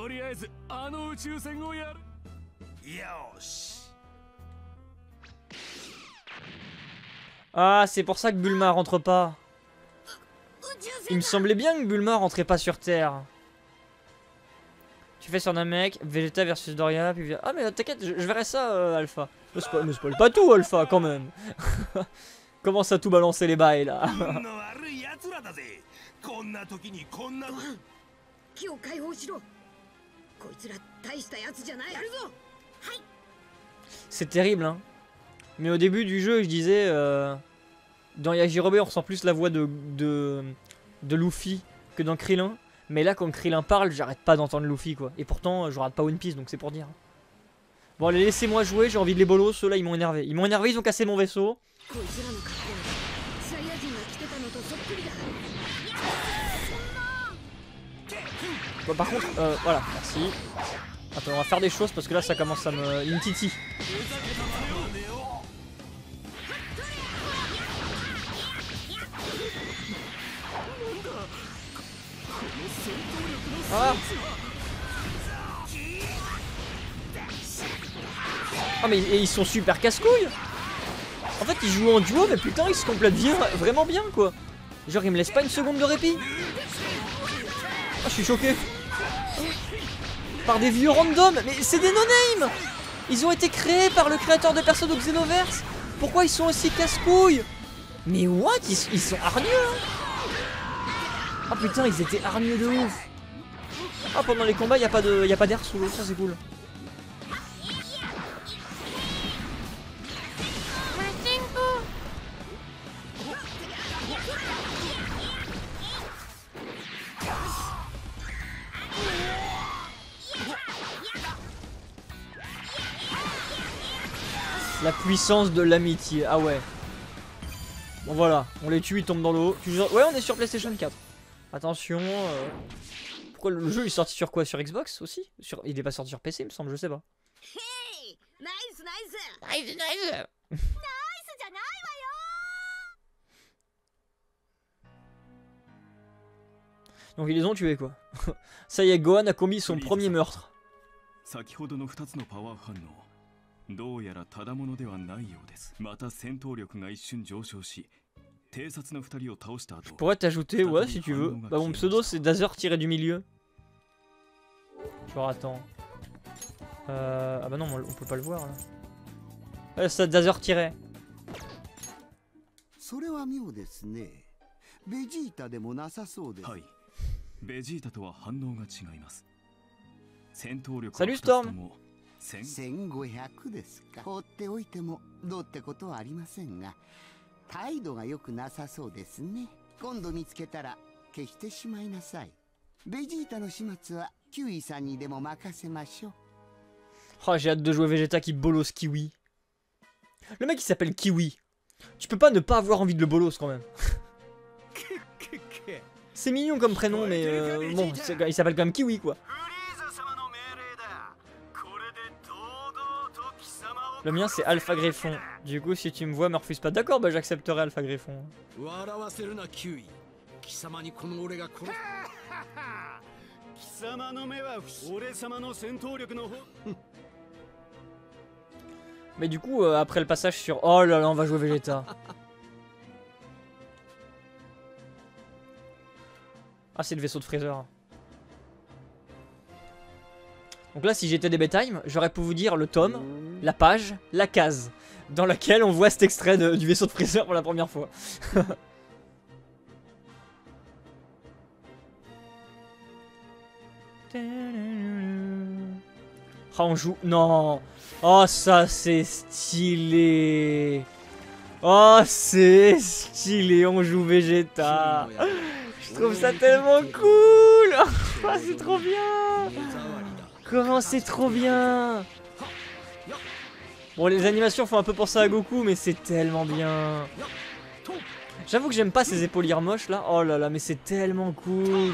Ah, c'est pour ça que Bulma rentre pas. Il me semblait bien que Bulma rentrait pas sur Terre. Tu fais sur Namek, Vegeta versus Doria, puis... Ah mais t'inquiète, je verrai ça, Alpha. Me spoil pas tout, Alpha, quand même. Commence à tout balancer les bails, là. C'est terrible, hein. Mais au début du jeu, je disais... dans Yajirobe, on ressent plus la voix de Luffy que dans Krillin. Mais là, quand Krillin parle, j'arrête pas d'entendre Luffy, quoi. Et pourtant, je rate pas One Piece, donc c'est pour dire. Bon, allez, laissez-moi jouer, j'ai envie de les bolos. Ceux-là, ils m'ont énervé. Ils m'ont énervé, ils ont cassé mon vaisseau. Bon, par contre, voilà, merci. Attends, on va faire des choses parce que là, ça commence à me... Il me titille. Ah. Ah mais ils sont super casse-couilles. En fait ils jouent en duo mais putain ils se complètent bien, vraiment bien quoi. Genre ils me laissent pas une seconde de répit. Ah je suis choqué. Par des vieux random. Mais c'est des no-name. Ils ont été créés par le créateur de persos de Xenoverse. Pourquoi ils sont aussi casse-couilles? Mais what, ils sont hargneux hein. Ah putain ils étaient hargneux de ouf. Ah pendant les combats y a pas d'air sous l'eau, ça c'est cool. La puissance de l'amitié. Ah ouais. Bon voilà, on les tue, ils tombent dans l'eau. Ouais, on est sur PlayStation 4. Attention. Pourquoi le jeu il est sorti sur quoi? Sur Xbox aussi? Il est pas sorti sur PC, il me semble, je sais pas. Nice. Donc ils les ont tués quoi. Ça y est, Gohan a commis son premier meurtre. 先ほどの2つのパワー反応、どうやらただものではないようです。また戦闘力が一瞬上昇し、偵察の2人を倒した後。 Je pourrais t'ajouter, ouais, si tu veux. Bah mon pseudo c'est Dazer tiré du milieu. Genre attends. Ah bah non, on peut pas le voir là. Ouais, c'est Dazer tiré. それは妙ですね。ベジータでもなさそうです。 はい。ベジータとは反応が違います。戦闘力 Salut Storm. 1500ですか。放っておいてもどうってことはありませんが、態度が良くなさそうですね。今度見つけたら消してしまいなさい。ベジータの始末はキウイさんにでも任せましょう。 Oh, j'ai hâte de jouer Vegeta qui bolos Kiwi. Le mec il s'appelle Kiwi. Tu peux pas ne pas avoir envie de le bolos quand même. C'est mignon comme prénom, mais bon, il s'appelle quand même Kiwi quoi. Le mien c'est Alpha Griffon. Du coup, si tu me vois, me refuse pas. D'accord, bah j'accepterai Alpha Griffon. Mais du coup, après le passage sur... Oh là là, on va jouer Vegeta. Ah, c'est le vaisseau de Freezer. Donc là, si j'étais des Bedtime, j'aurais pu vous dire le tome, la page, la case, dans laquelle on voit cet extrait du vaisseau de Freezer pour la première fois. Oh, on joue... Non. Oh, ça, c'est stylé. Oh, c'est stylé. On joue Vegeta. Je trouve ça tellement cool. Oh, c'est trop bien. Comment c'est trop bien. Bon, les animations font un peu penser à Goku, mais c'est tellement bien. J'avoue que j'aime pas ces épaulières moches, là. Oh là là, mais c'est tellement cool.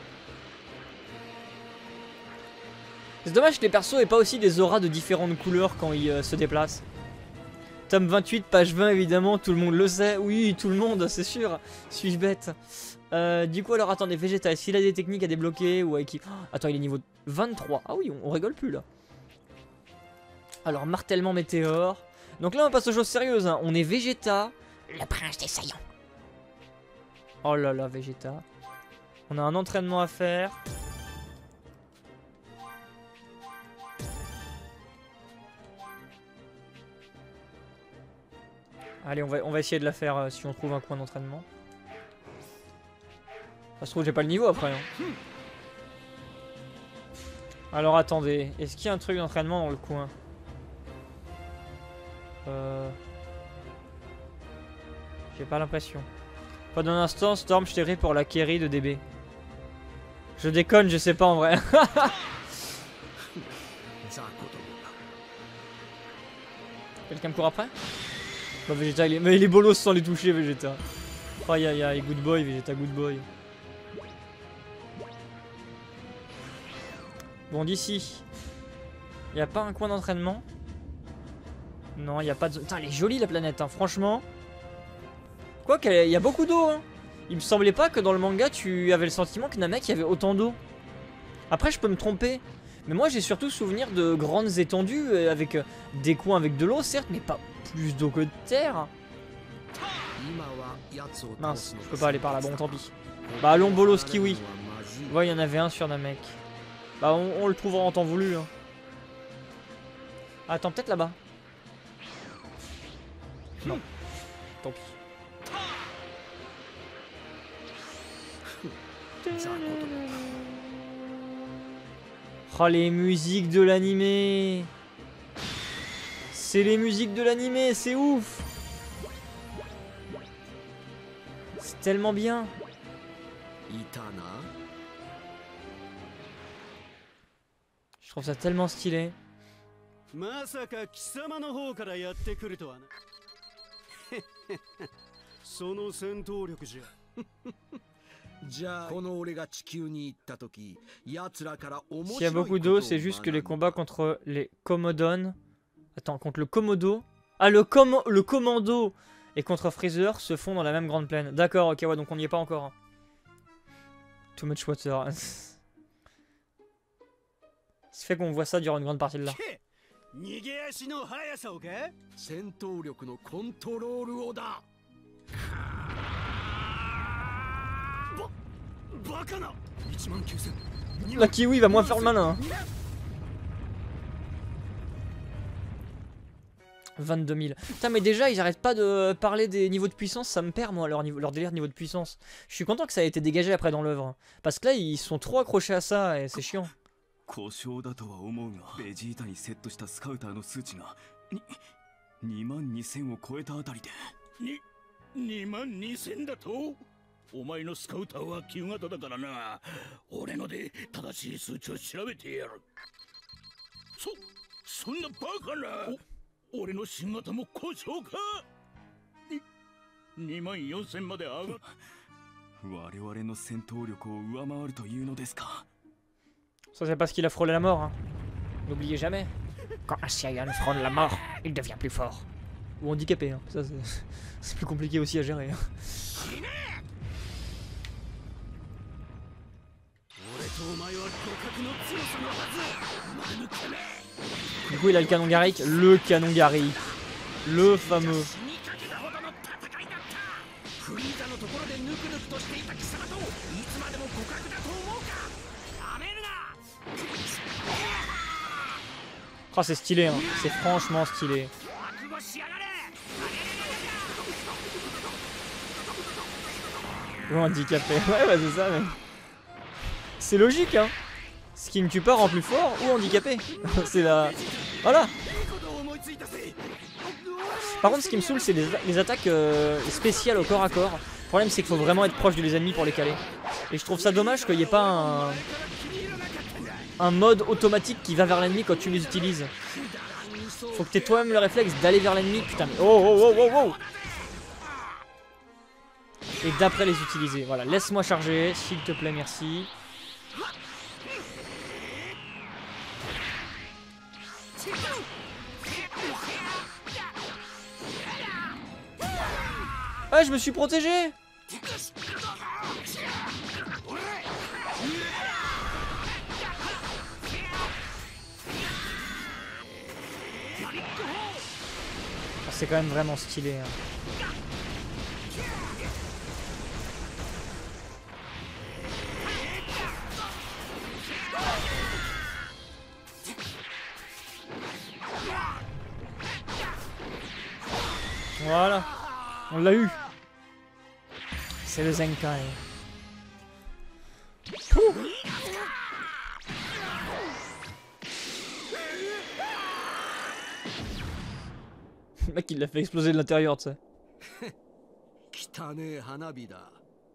C'est dommage que les persos aient pas aussi des auras de différentes couleurs quand ils se déplacent. Tome 28, page 20 évidemment, tout le monde le sait. Oui, tout le monde, c'est sûr. Suis-je bête? Du coup alors attendez, Vegeta, est-ce qu'il a des techniques à débloquer ou à équiper? Attends, il est niveau 23. Ah oui, on rigole plus là. Alors, martèlement météore. Donc là on passe aux choses sérieuses, hein. On est Vegeta, le prince des saillants. Oh là là, Vegeta. On a un entraînement à faire. Allez, on va essayer de la faire si on trouve un coin d'entraînement. Ça se trouve, j'ai pas le niveau après. Hein. Alors attendez, est-ce qu'il y a un truc d'entraînement dans le coin? J'ai pas l'impression. Pas d'un instant, Storm, je t'aiderai pour la Kerry de DB. Je déconne, je sais pas en vrai. Quelqu'un me court après? Bah Vegeta, mais il est bolos sans les toucher, Vegeta. Aïe aïe aïe, good boy, Vegeta, good boy. Bon, d'ici, il n'y a pas un coin d'entraînement? Non, il n'y a pas de... Putain, elle est jolie la planète, hein, franchement. Quoi qu'il y a beaucoup d'eau, hein. Il me semblait pas que dans le manga, tu avais le sentiment que Namek, il y avait autant d'eau. Après, je peux me tromper. Mais moi, j'ai surtout souvenir de grandes étendues, avec des coins avec de l'eau, certes, mais pas plus d'eau que de terre. Mince, je peux pas aller par là, bon, tant pis. Bah, allons bolos Kiwi. Ouais, il y en avait un sur Namek. Bah, on le trouvera en temps voulu. Hein. Attends, peut-être là-bas. Non. Tant pis. Oh, les musiques de l'animé. C'est les musiques de l'animé, c'est ouf. C'est tellement bien. Je trouve ça tellement stylé. まさか貴様の方からやってくるとはな。その戦闘力じゃ。 じゃあこの俺が地球に行った時、奴らから面 S'il y a 白い beaucoup こと d'eau, を c'est juste que 学 les んだ combats contre les Commodons. Attends, contre le Komodo. Ah, le Commando et contre Freezer se font dans la même grande plaine. D'accord, ok, ouais, donc on n'y est pas encore. Too much water. Ça fait qu'on voit ça durant une grande partie de là. 逃げ足の速さをか。 戦闘力のコントロールをだ。 バカな。 19000。 La Kiwi va moins faire le malin. 22 000. Putain, mais déjà, ils arrêtent pas de parler des niveaux de puissance. Ça me perd, moi, leur délire de niveau de puissance. Je suis content que ça ait été dégagé après dans l'œuvre. Parce que là, ils sont trop accrochés à ça et c'est chiant. 故障だとは思うが、ベジータにセットしたスカウターの数値が2万2000を超えたあたりで。 2万2000だと？お前のスカウターは旧型だからな。俺ので正しい数値を調べてやる。そんなバカな。俺の新型も故障か。2万4000まで上がっ。 我々の戦闘力を上回るというのですか。 Ça, c'est parce qu'il a frôlé la mort. Hein. N'oubliez jamais. Quand un Saiyan frôle la mort, il devient plus fort. Ou handicapé. Hein. Ça, c'est plus compliqué aussi à gérer. Hein. Du coup, il a le canon Garrick. Le canon Garrick. Le fameux. Oh, c'est stylé, hein. C'est franchement stylé. Ou handicapé. Ouais, bah c'est ça, mais... C'est logique, hein. Ce qui ne tue pas rend plus fort ou handicapé. C'est la... Voilà. Par contre, ce qui me saoule, c'est les attaques spéciales au corps à corps. Le problème, c'est qu'il faut vraiment être proche des ennemis pour les caler. Et je trouve ça dommage qu'il n'y ait pas un mode automatique qui va vers l'ennemi quand tu les utilises. Faut que tu aies toi-même le réflexe d'aller vers l'ennemi. Putain, mais oh, oh, oh, oh, oh. Et d'après les utiliser. Voilà, laisse-moi charger, s'il te plaît, merci. Ah, je me suis protégé. C'est quand même vraiment stylé. Hein. Voilà, on l'a eu. C'est le Zenkai. Le mec il l'a fait exploser de l'intérieur, tu sais. 汚ねえ花火だ。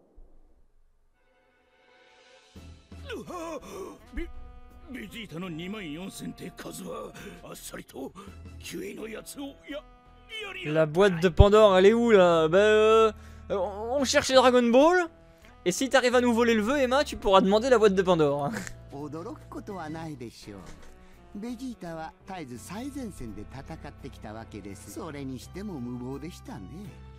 ベジータの2万4000って数はあっさりとキュイのやつをやり La boîte de Pandore, elle est où là? Bah on cherche les Dragon Ball. Et si t'arrives à nous voler le vœu, Emma, tu pourras demander la boîte de Pandore. 驚くことはないでしょう。ベジータは絶えず最前線で戦ってきたわけです。それにしても無謀でしたね。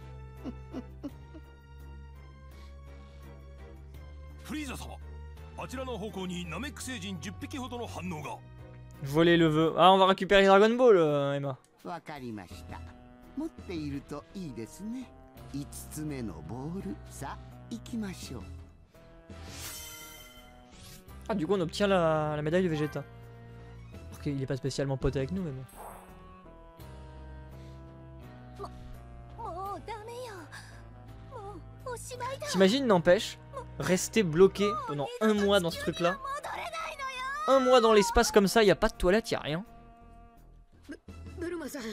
フリーザ様、あちらの方向にナメック星人10匹ほどの反応が。 Voler le vœu. Ah, on va récupérer les Dragon Ball, Emma. わかりました。持っているといいですね。5つ目のボール。さあ、行きましょう。 Ah, du coup, on obtient la médaille de Vegeta. Alors qu'il n'est pas spécialement pote avec nous, mais bon. T'imagines, n'empêche, rester bloqué pendant un mois dans ce truc-là. Un mois dans l'espace comme ça, y a pas de toilette, y a rien. ブルマさん、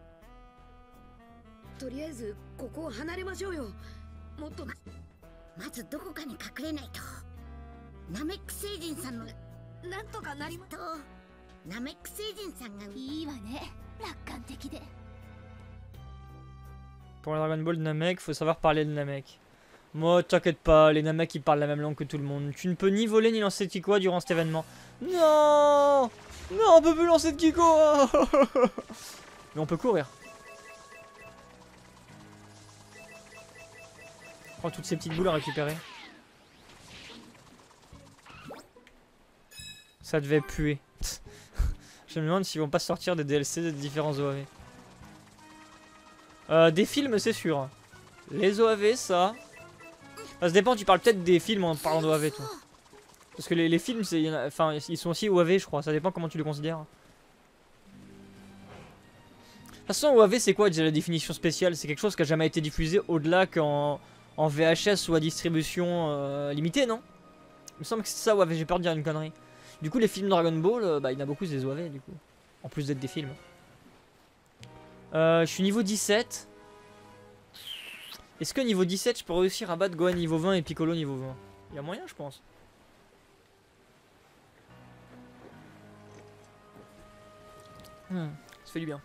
とりあえずここを離れましょうよ。もっとまずどこかに隠れないと。ナメック星人さんのなんとかなりまとナメック星人さんがいいわね。楽観的で。 Pour le Dragon Ball de Namek, faut savoir parler de Namek. Moi, t'inquiète pas, les Namek ils parlent la même langue que tout le monde. Tu ne peux ni voler ni lancer de Kiko durant cet événement. Non, non, on peut plus lancer de Kiko. Mais on peut courir. Oh, toutes ces petites boules à récupérer. Ça devait puer. Je me demande s'ils vont pas sortir des DLC de différents OAV. Des films, c'est sûr. Les OAV, ça. Ça se dépend, tu parles peut-être des films en parlant d'OAV, toi. Parce que les films, enfin, ils sont aussi OAV, je crois. Ça dépend comment tu les considères. De toute façon, OAV, c'est quoi déjà la définition spéciale? C'est quelque chose qui a jamais été diffusé au-delà qu'en VHS ou à distribution limitée, non? Il me semble que c'est ça, OAV. J'ai peur de dire une connerie. Du coup, les films Dragon Ball, bah, il y en a beaucoup, c'est des OAV, du coup. En plus d'être des films. Je suis niveau 17. Est-ce que niveau 17 je peux réussir à battre Gohan niveau 20 et Piccolo niveau 20? Il y a moyen, je pense. Ça fait du bien.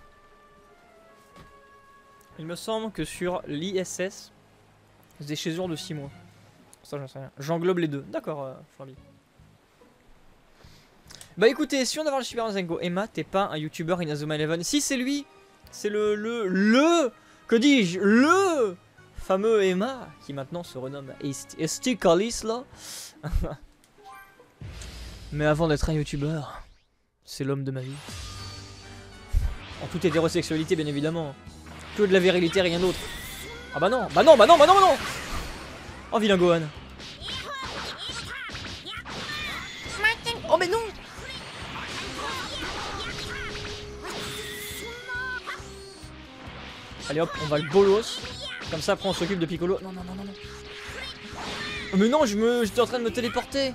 Il me semble que sur l'ISS, c'est des césures de 6 mois. Ça, j'en sais rien. J'englobe les deux. D'accord, Flamby. Bah écoutez, si on a voir le Super Zengo, Emma, t'es pas un youtubeur Inazuma Eleven. Si, c'est lui. C'est que dis-je, le fameux Emma, qui maintenant se renomme ST Callis là. Mais avant d'être un youtubeur, c'est l'homme de ma vie. En toute hétérosexualité, bien évidemment. Que de la virilité, rien d'autre. Ah bah non, bah non, bah non, bah non, bah non. Oh, vilain Gohan. Oh mais non. Allez hop, on va le bolos. Comme ça après on s'occupe de Piccolo. Non, non, non, non, non. Oh, mais non, j'étais en train de me téléporter.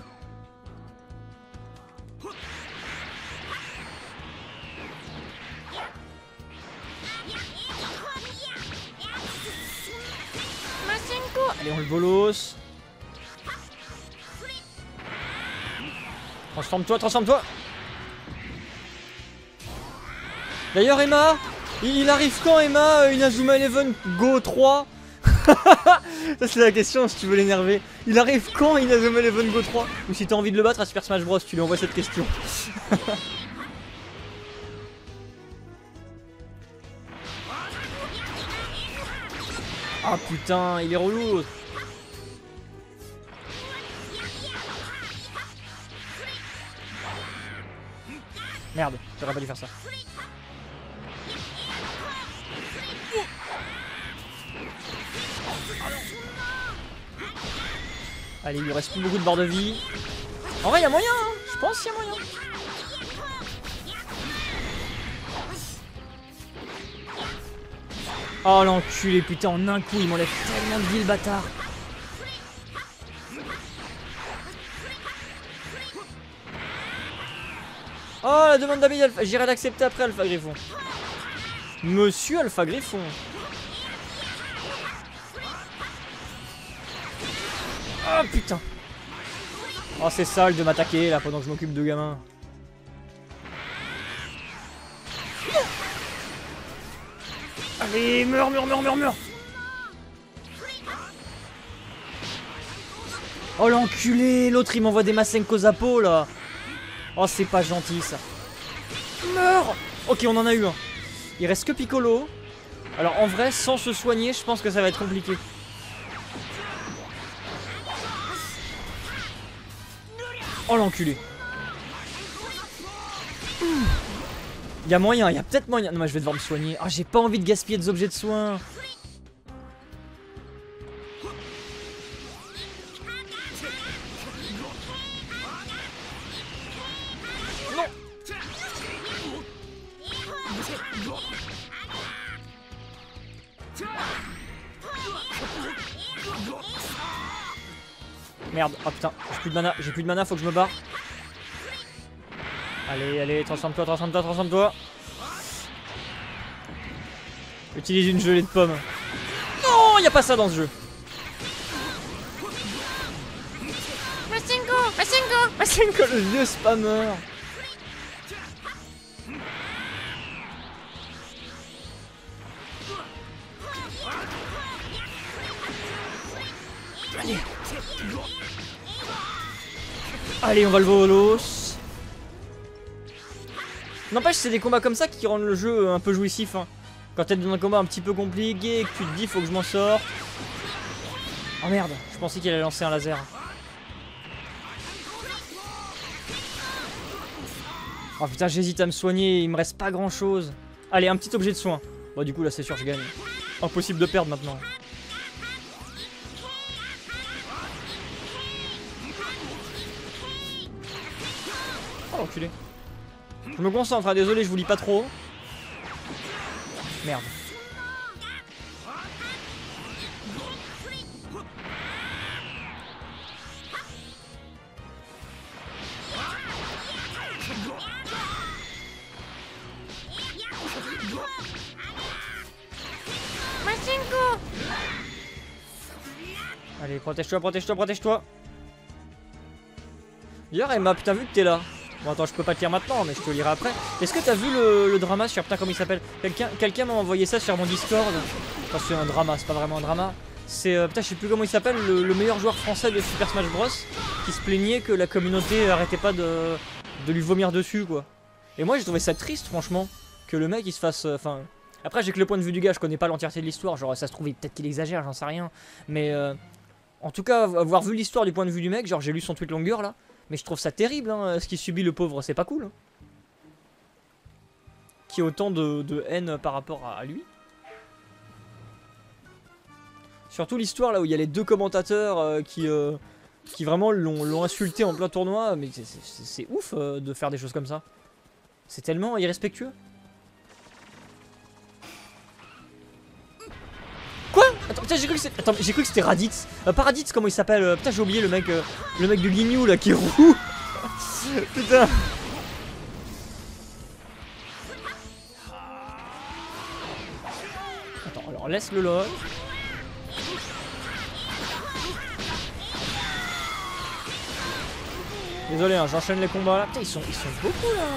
Allez, on le bolos. Transforme-toi, transforme-toi. D'ailleurs, Emma, il arrive quand, Emma, Inazuma Eleven Go 3? Ça, c'est la question si tu veux l'énerver. Il arrive quand, Inazuma Eleven Go 3? Ou si t'as envie de le battre à Super Smash Bros, tu lui envoies cette question. Ah putain, il est relou. Merde, j'aurais pas dû faire ça. Allez, il lui reste plus beaucoup de barres de vie. En vrai, il y a moyen, hein. Je pense qu'il y a moyen. Oh l'enculé, putain, en un coup, il m'enlève tellement de vie, le bâtard. Oh, la demande d'amis, j'irai l'accepter après, Alpha Griffon. Monsieur Alpha Griffon. Oh putain. Oh, c'est sale de m'attaquer là pendant que je m'occupe de gamins. Allez, meurs, meurs, meurs, meurs, meurs. Oh l'enculé, l'autre il m'envoie des Masenko Zappo là. Oh c'est pas gentil ça. Meurs. Ok, on en a eu un. Il reste que Piccolo. Alors en vrai, sans se soigner, je pense que ça va être compliqué. Oh l'enculé. Il y a moyen, il y a peut-être moyen. Non mais je vais devoir me soigner. Ah, j'ai pas envie de gaspiller des objets de soins. Non. Merde, oh putain, j'ai plus de mana, faut que je me barre. Allez, allez, transforme-toi, transforme-toi, transforme-toi. Utilise une gelée de pomme. Non, y a pas ça dans ce jeu. Masenko, Masenko, Masenko, le vieux spammer. Allez. Allez, on va le bolos. N'empêche, c'est des combats comme ça qui rendent le jeu un peu jouissif. Hein. Quand t'es dans un combat un petit peu compliqué et que tu te dis faut que je m'en sors. Oh merde, je pensais qu'il allait lancer un laser. Oh putain, j'hésite à me soigner, il me reste pas grand chose. Allez, un petit objet de soin. Bon, du coup, là, c'est sûr, je gagne. Impossible de perdre maintenant. Oh l'enculé. Je me concentre, hein, désolé, je vous lis pas trop. Merde. Allez, protège-toi, protège-toi, protège-toi. D'ailleurs, Emma, putain, vu que t'es là. Bon, attends, je peux pas te lire maintenant, mais je te lirai après. Est-ce que t'as vu le drama sur... Putain, comment il s'appelle? Quelqu'un m'a envoyé ça sur mon Discord. Enfin, c'est un drama, c'est pas vraiment un drama. C'est, putain, je sais plus comment il s'appelle, le meilleur joueur français de Super Smash Bros. Qui se plaignait que la communauté arrêtait pas de lui vomir dessus, quoi. Et moi, j'ai trouvé ça triste, franchement. Que le mec, il se fasse... Enfin... Après, j'ai que le point de vue du gars, je connais pas l'entièreté de l'histoire. Genre, ça se trouve, peut-être qu'il exagère, j'en sais rien. Mais... En tout cas, avoir vu l'histoire du point de vue du mec, genre j'ai lu son tweet longueur là, mais je trouve ça terrible, hein, ce qu'il subit le pauvre, c'est pas cool. Hein. Qu'il y ait autant de haine par rapport à lui. Surtout l'histoire là où il y a les deux commentateurs qui vraiment l'ont insulté en plein tournoi, mais c'est ouf de faire des choses comme ça. C'est tellement irrespectueux. Quoi? Attends, putain, j'ai cru que c'était Raditz. Pas Raditz, comment il s'appelle? Putain, j'ai oublié le mec de Guignou là qui est roux. Putain. Attends, alors laisse le lock. Désolé, hein, j'enchaîne les combats là. Putain, ils sont beaucoup là.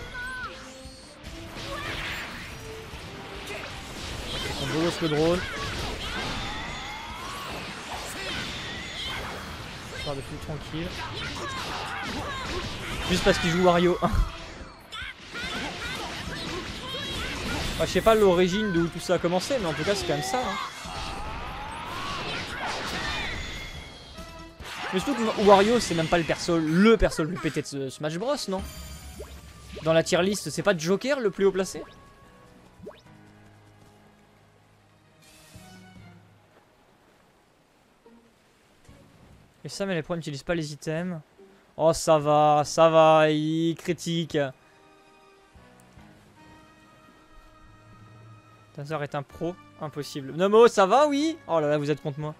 On bolos le drone. De plus tranquille. Juste parce qu'il joue Wario. Je sais pas l'origine d'où tout ça a commencé, mais en tout cas c'est quand même ça. Hein. Mais surtout que Wario c'est même pas le perso le plus pété de ce Smash Bros, non? Dans la tier list, c'est pas Joker le plus haut placé? Et ça, mais les pros n'utilisent pas les items. Oh, ça va, il critique. Tazar est un pro, impossible. Nomo, ça va, oui? Oh là là, vous êtes contre moi.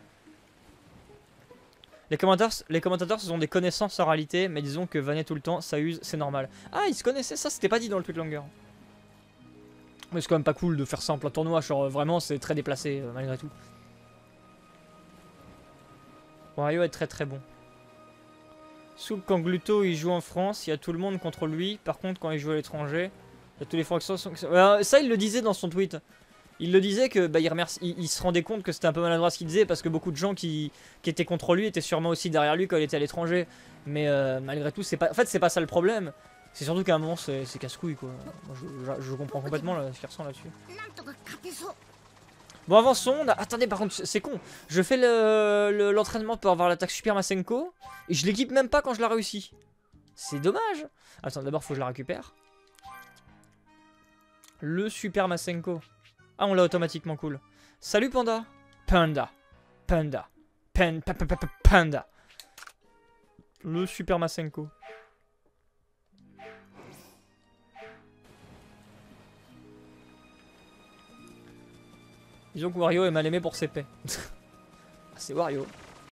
Les commentateurs, ce sont des connaissances en réalité, mais disons que vanner tout le temps, ça use, c'est normal. Ah, ils se connaissaient, ça, c'était pas dit dans le tweet longueur. Mais c'est quand même pas cool de faire ça en plein tournoi, genre vraiment, c'est très déplacé, malgré tout. Wario est très très bon. Sauf quand Gluto il joue en France, il y a tout le monde contre lui. Par contre, quand il joue à l'étranger, il y a tous les fractions. Ça, il le disait dans son tweet. Il le disait que bah, il se rendait compte que c'était un peu maladroit ce qu'il disait parce que beaucoup de gens qui étaient contre lui étaient sûrement aussi derrière lui quand il était à l'étranger. Mais malgré tout, c'est pas. En fait, c'est pas ça le problème. C'est surtout qu'à un moment, c'est casse-couille quoi. Moi, je comprends complètement là, ce qu'il ressent là-dessus. Bon, avançons. Attendez, par contre, c'est con. Je fais l'entraînement pour avoir l'attaque Super Masenko. Et je l'équipe même pas quand je la réussis. C'est dommage. Attends, d'abord, faut que je la récupère. Le Super Masenko. Ah, on l'a automatiquement, cool. Salut, Panda. Panda. Panda. Panda. Le Super Masenko. Disons que Wario est mal aimé pour ses paix. C'est Wario.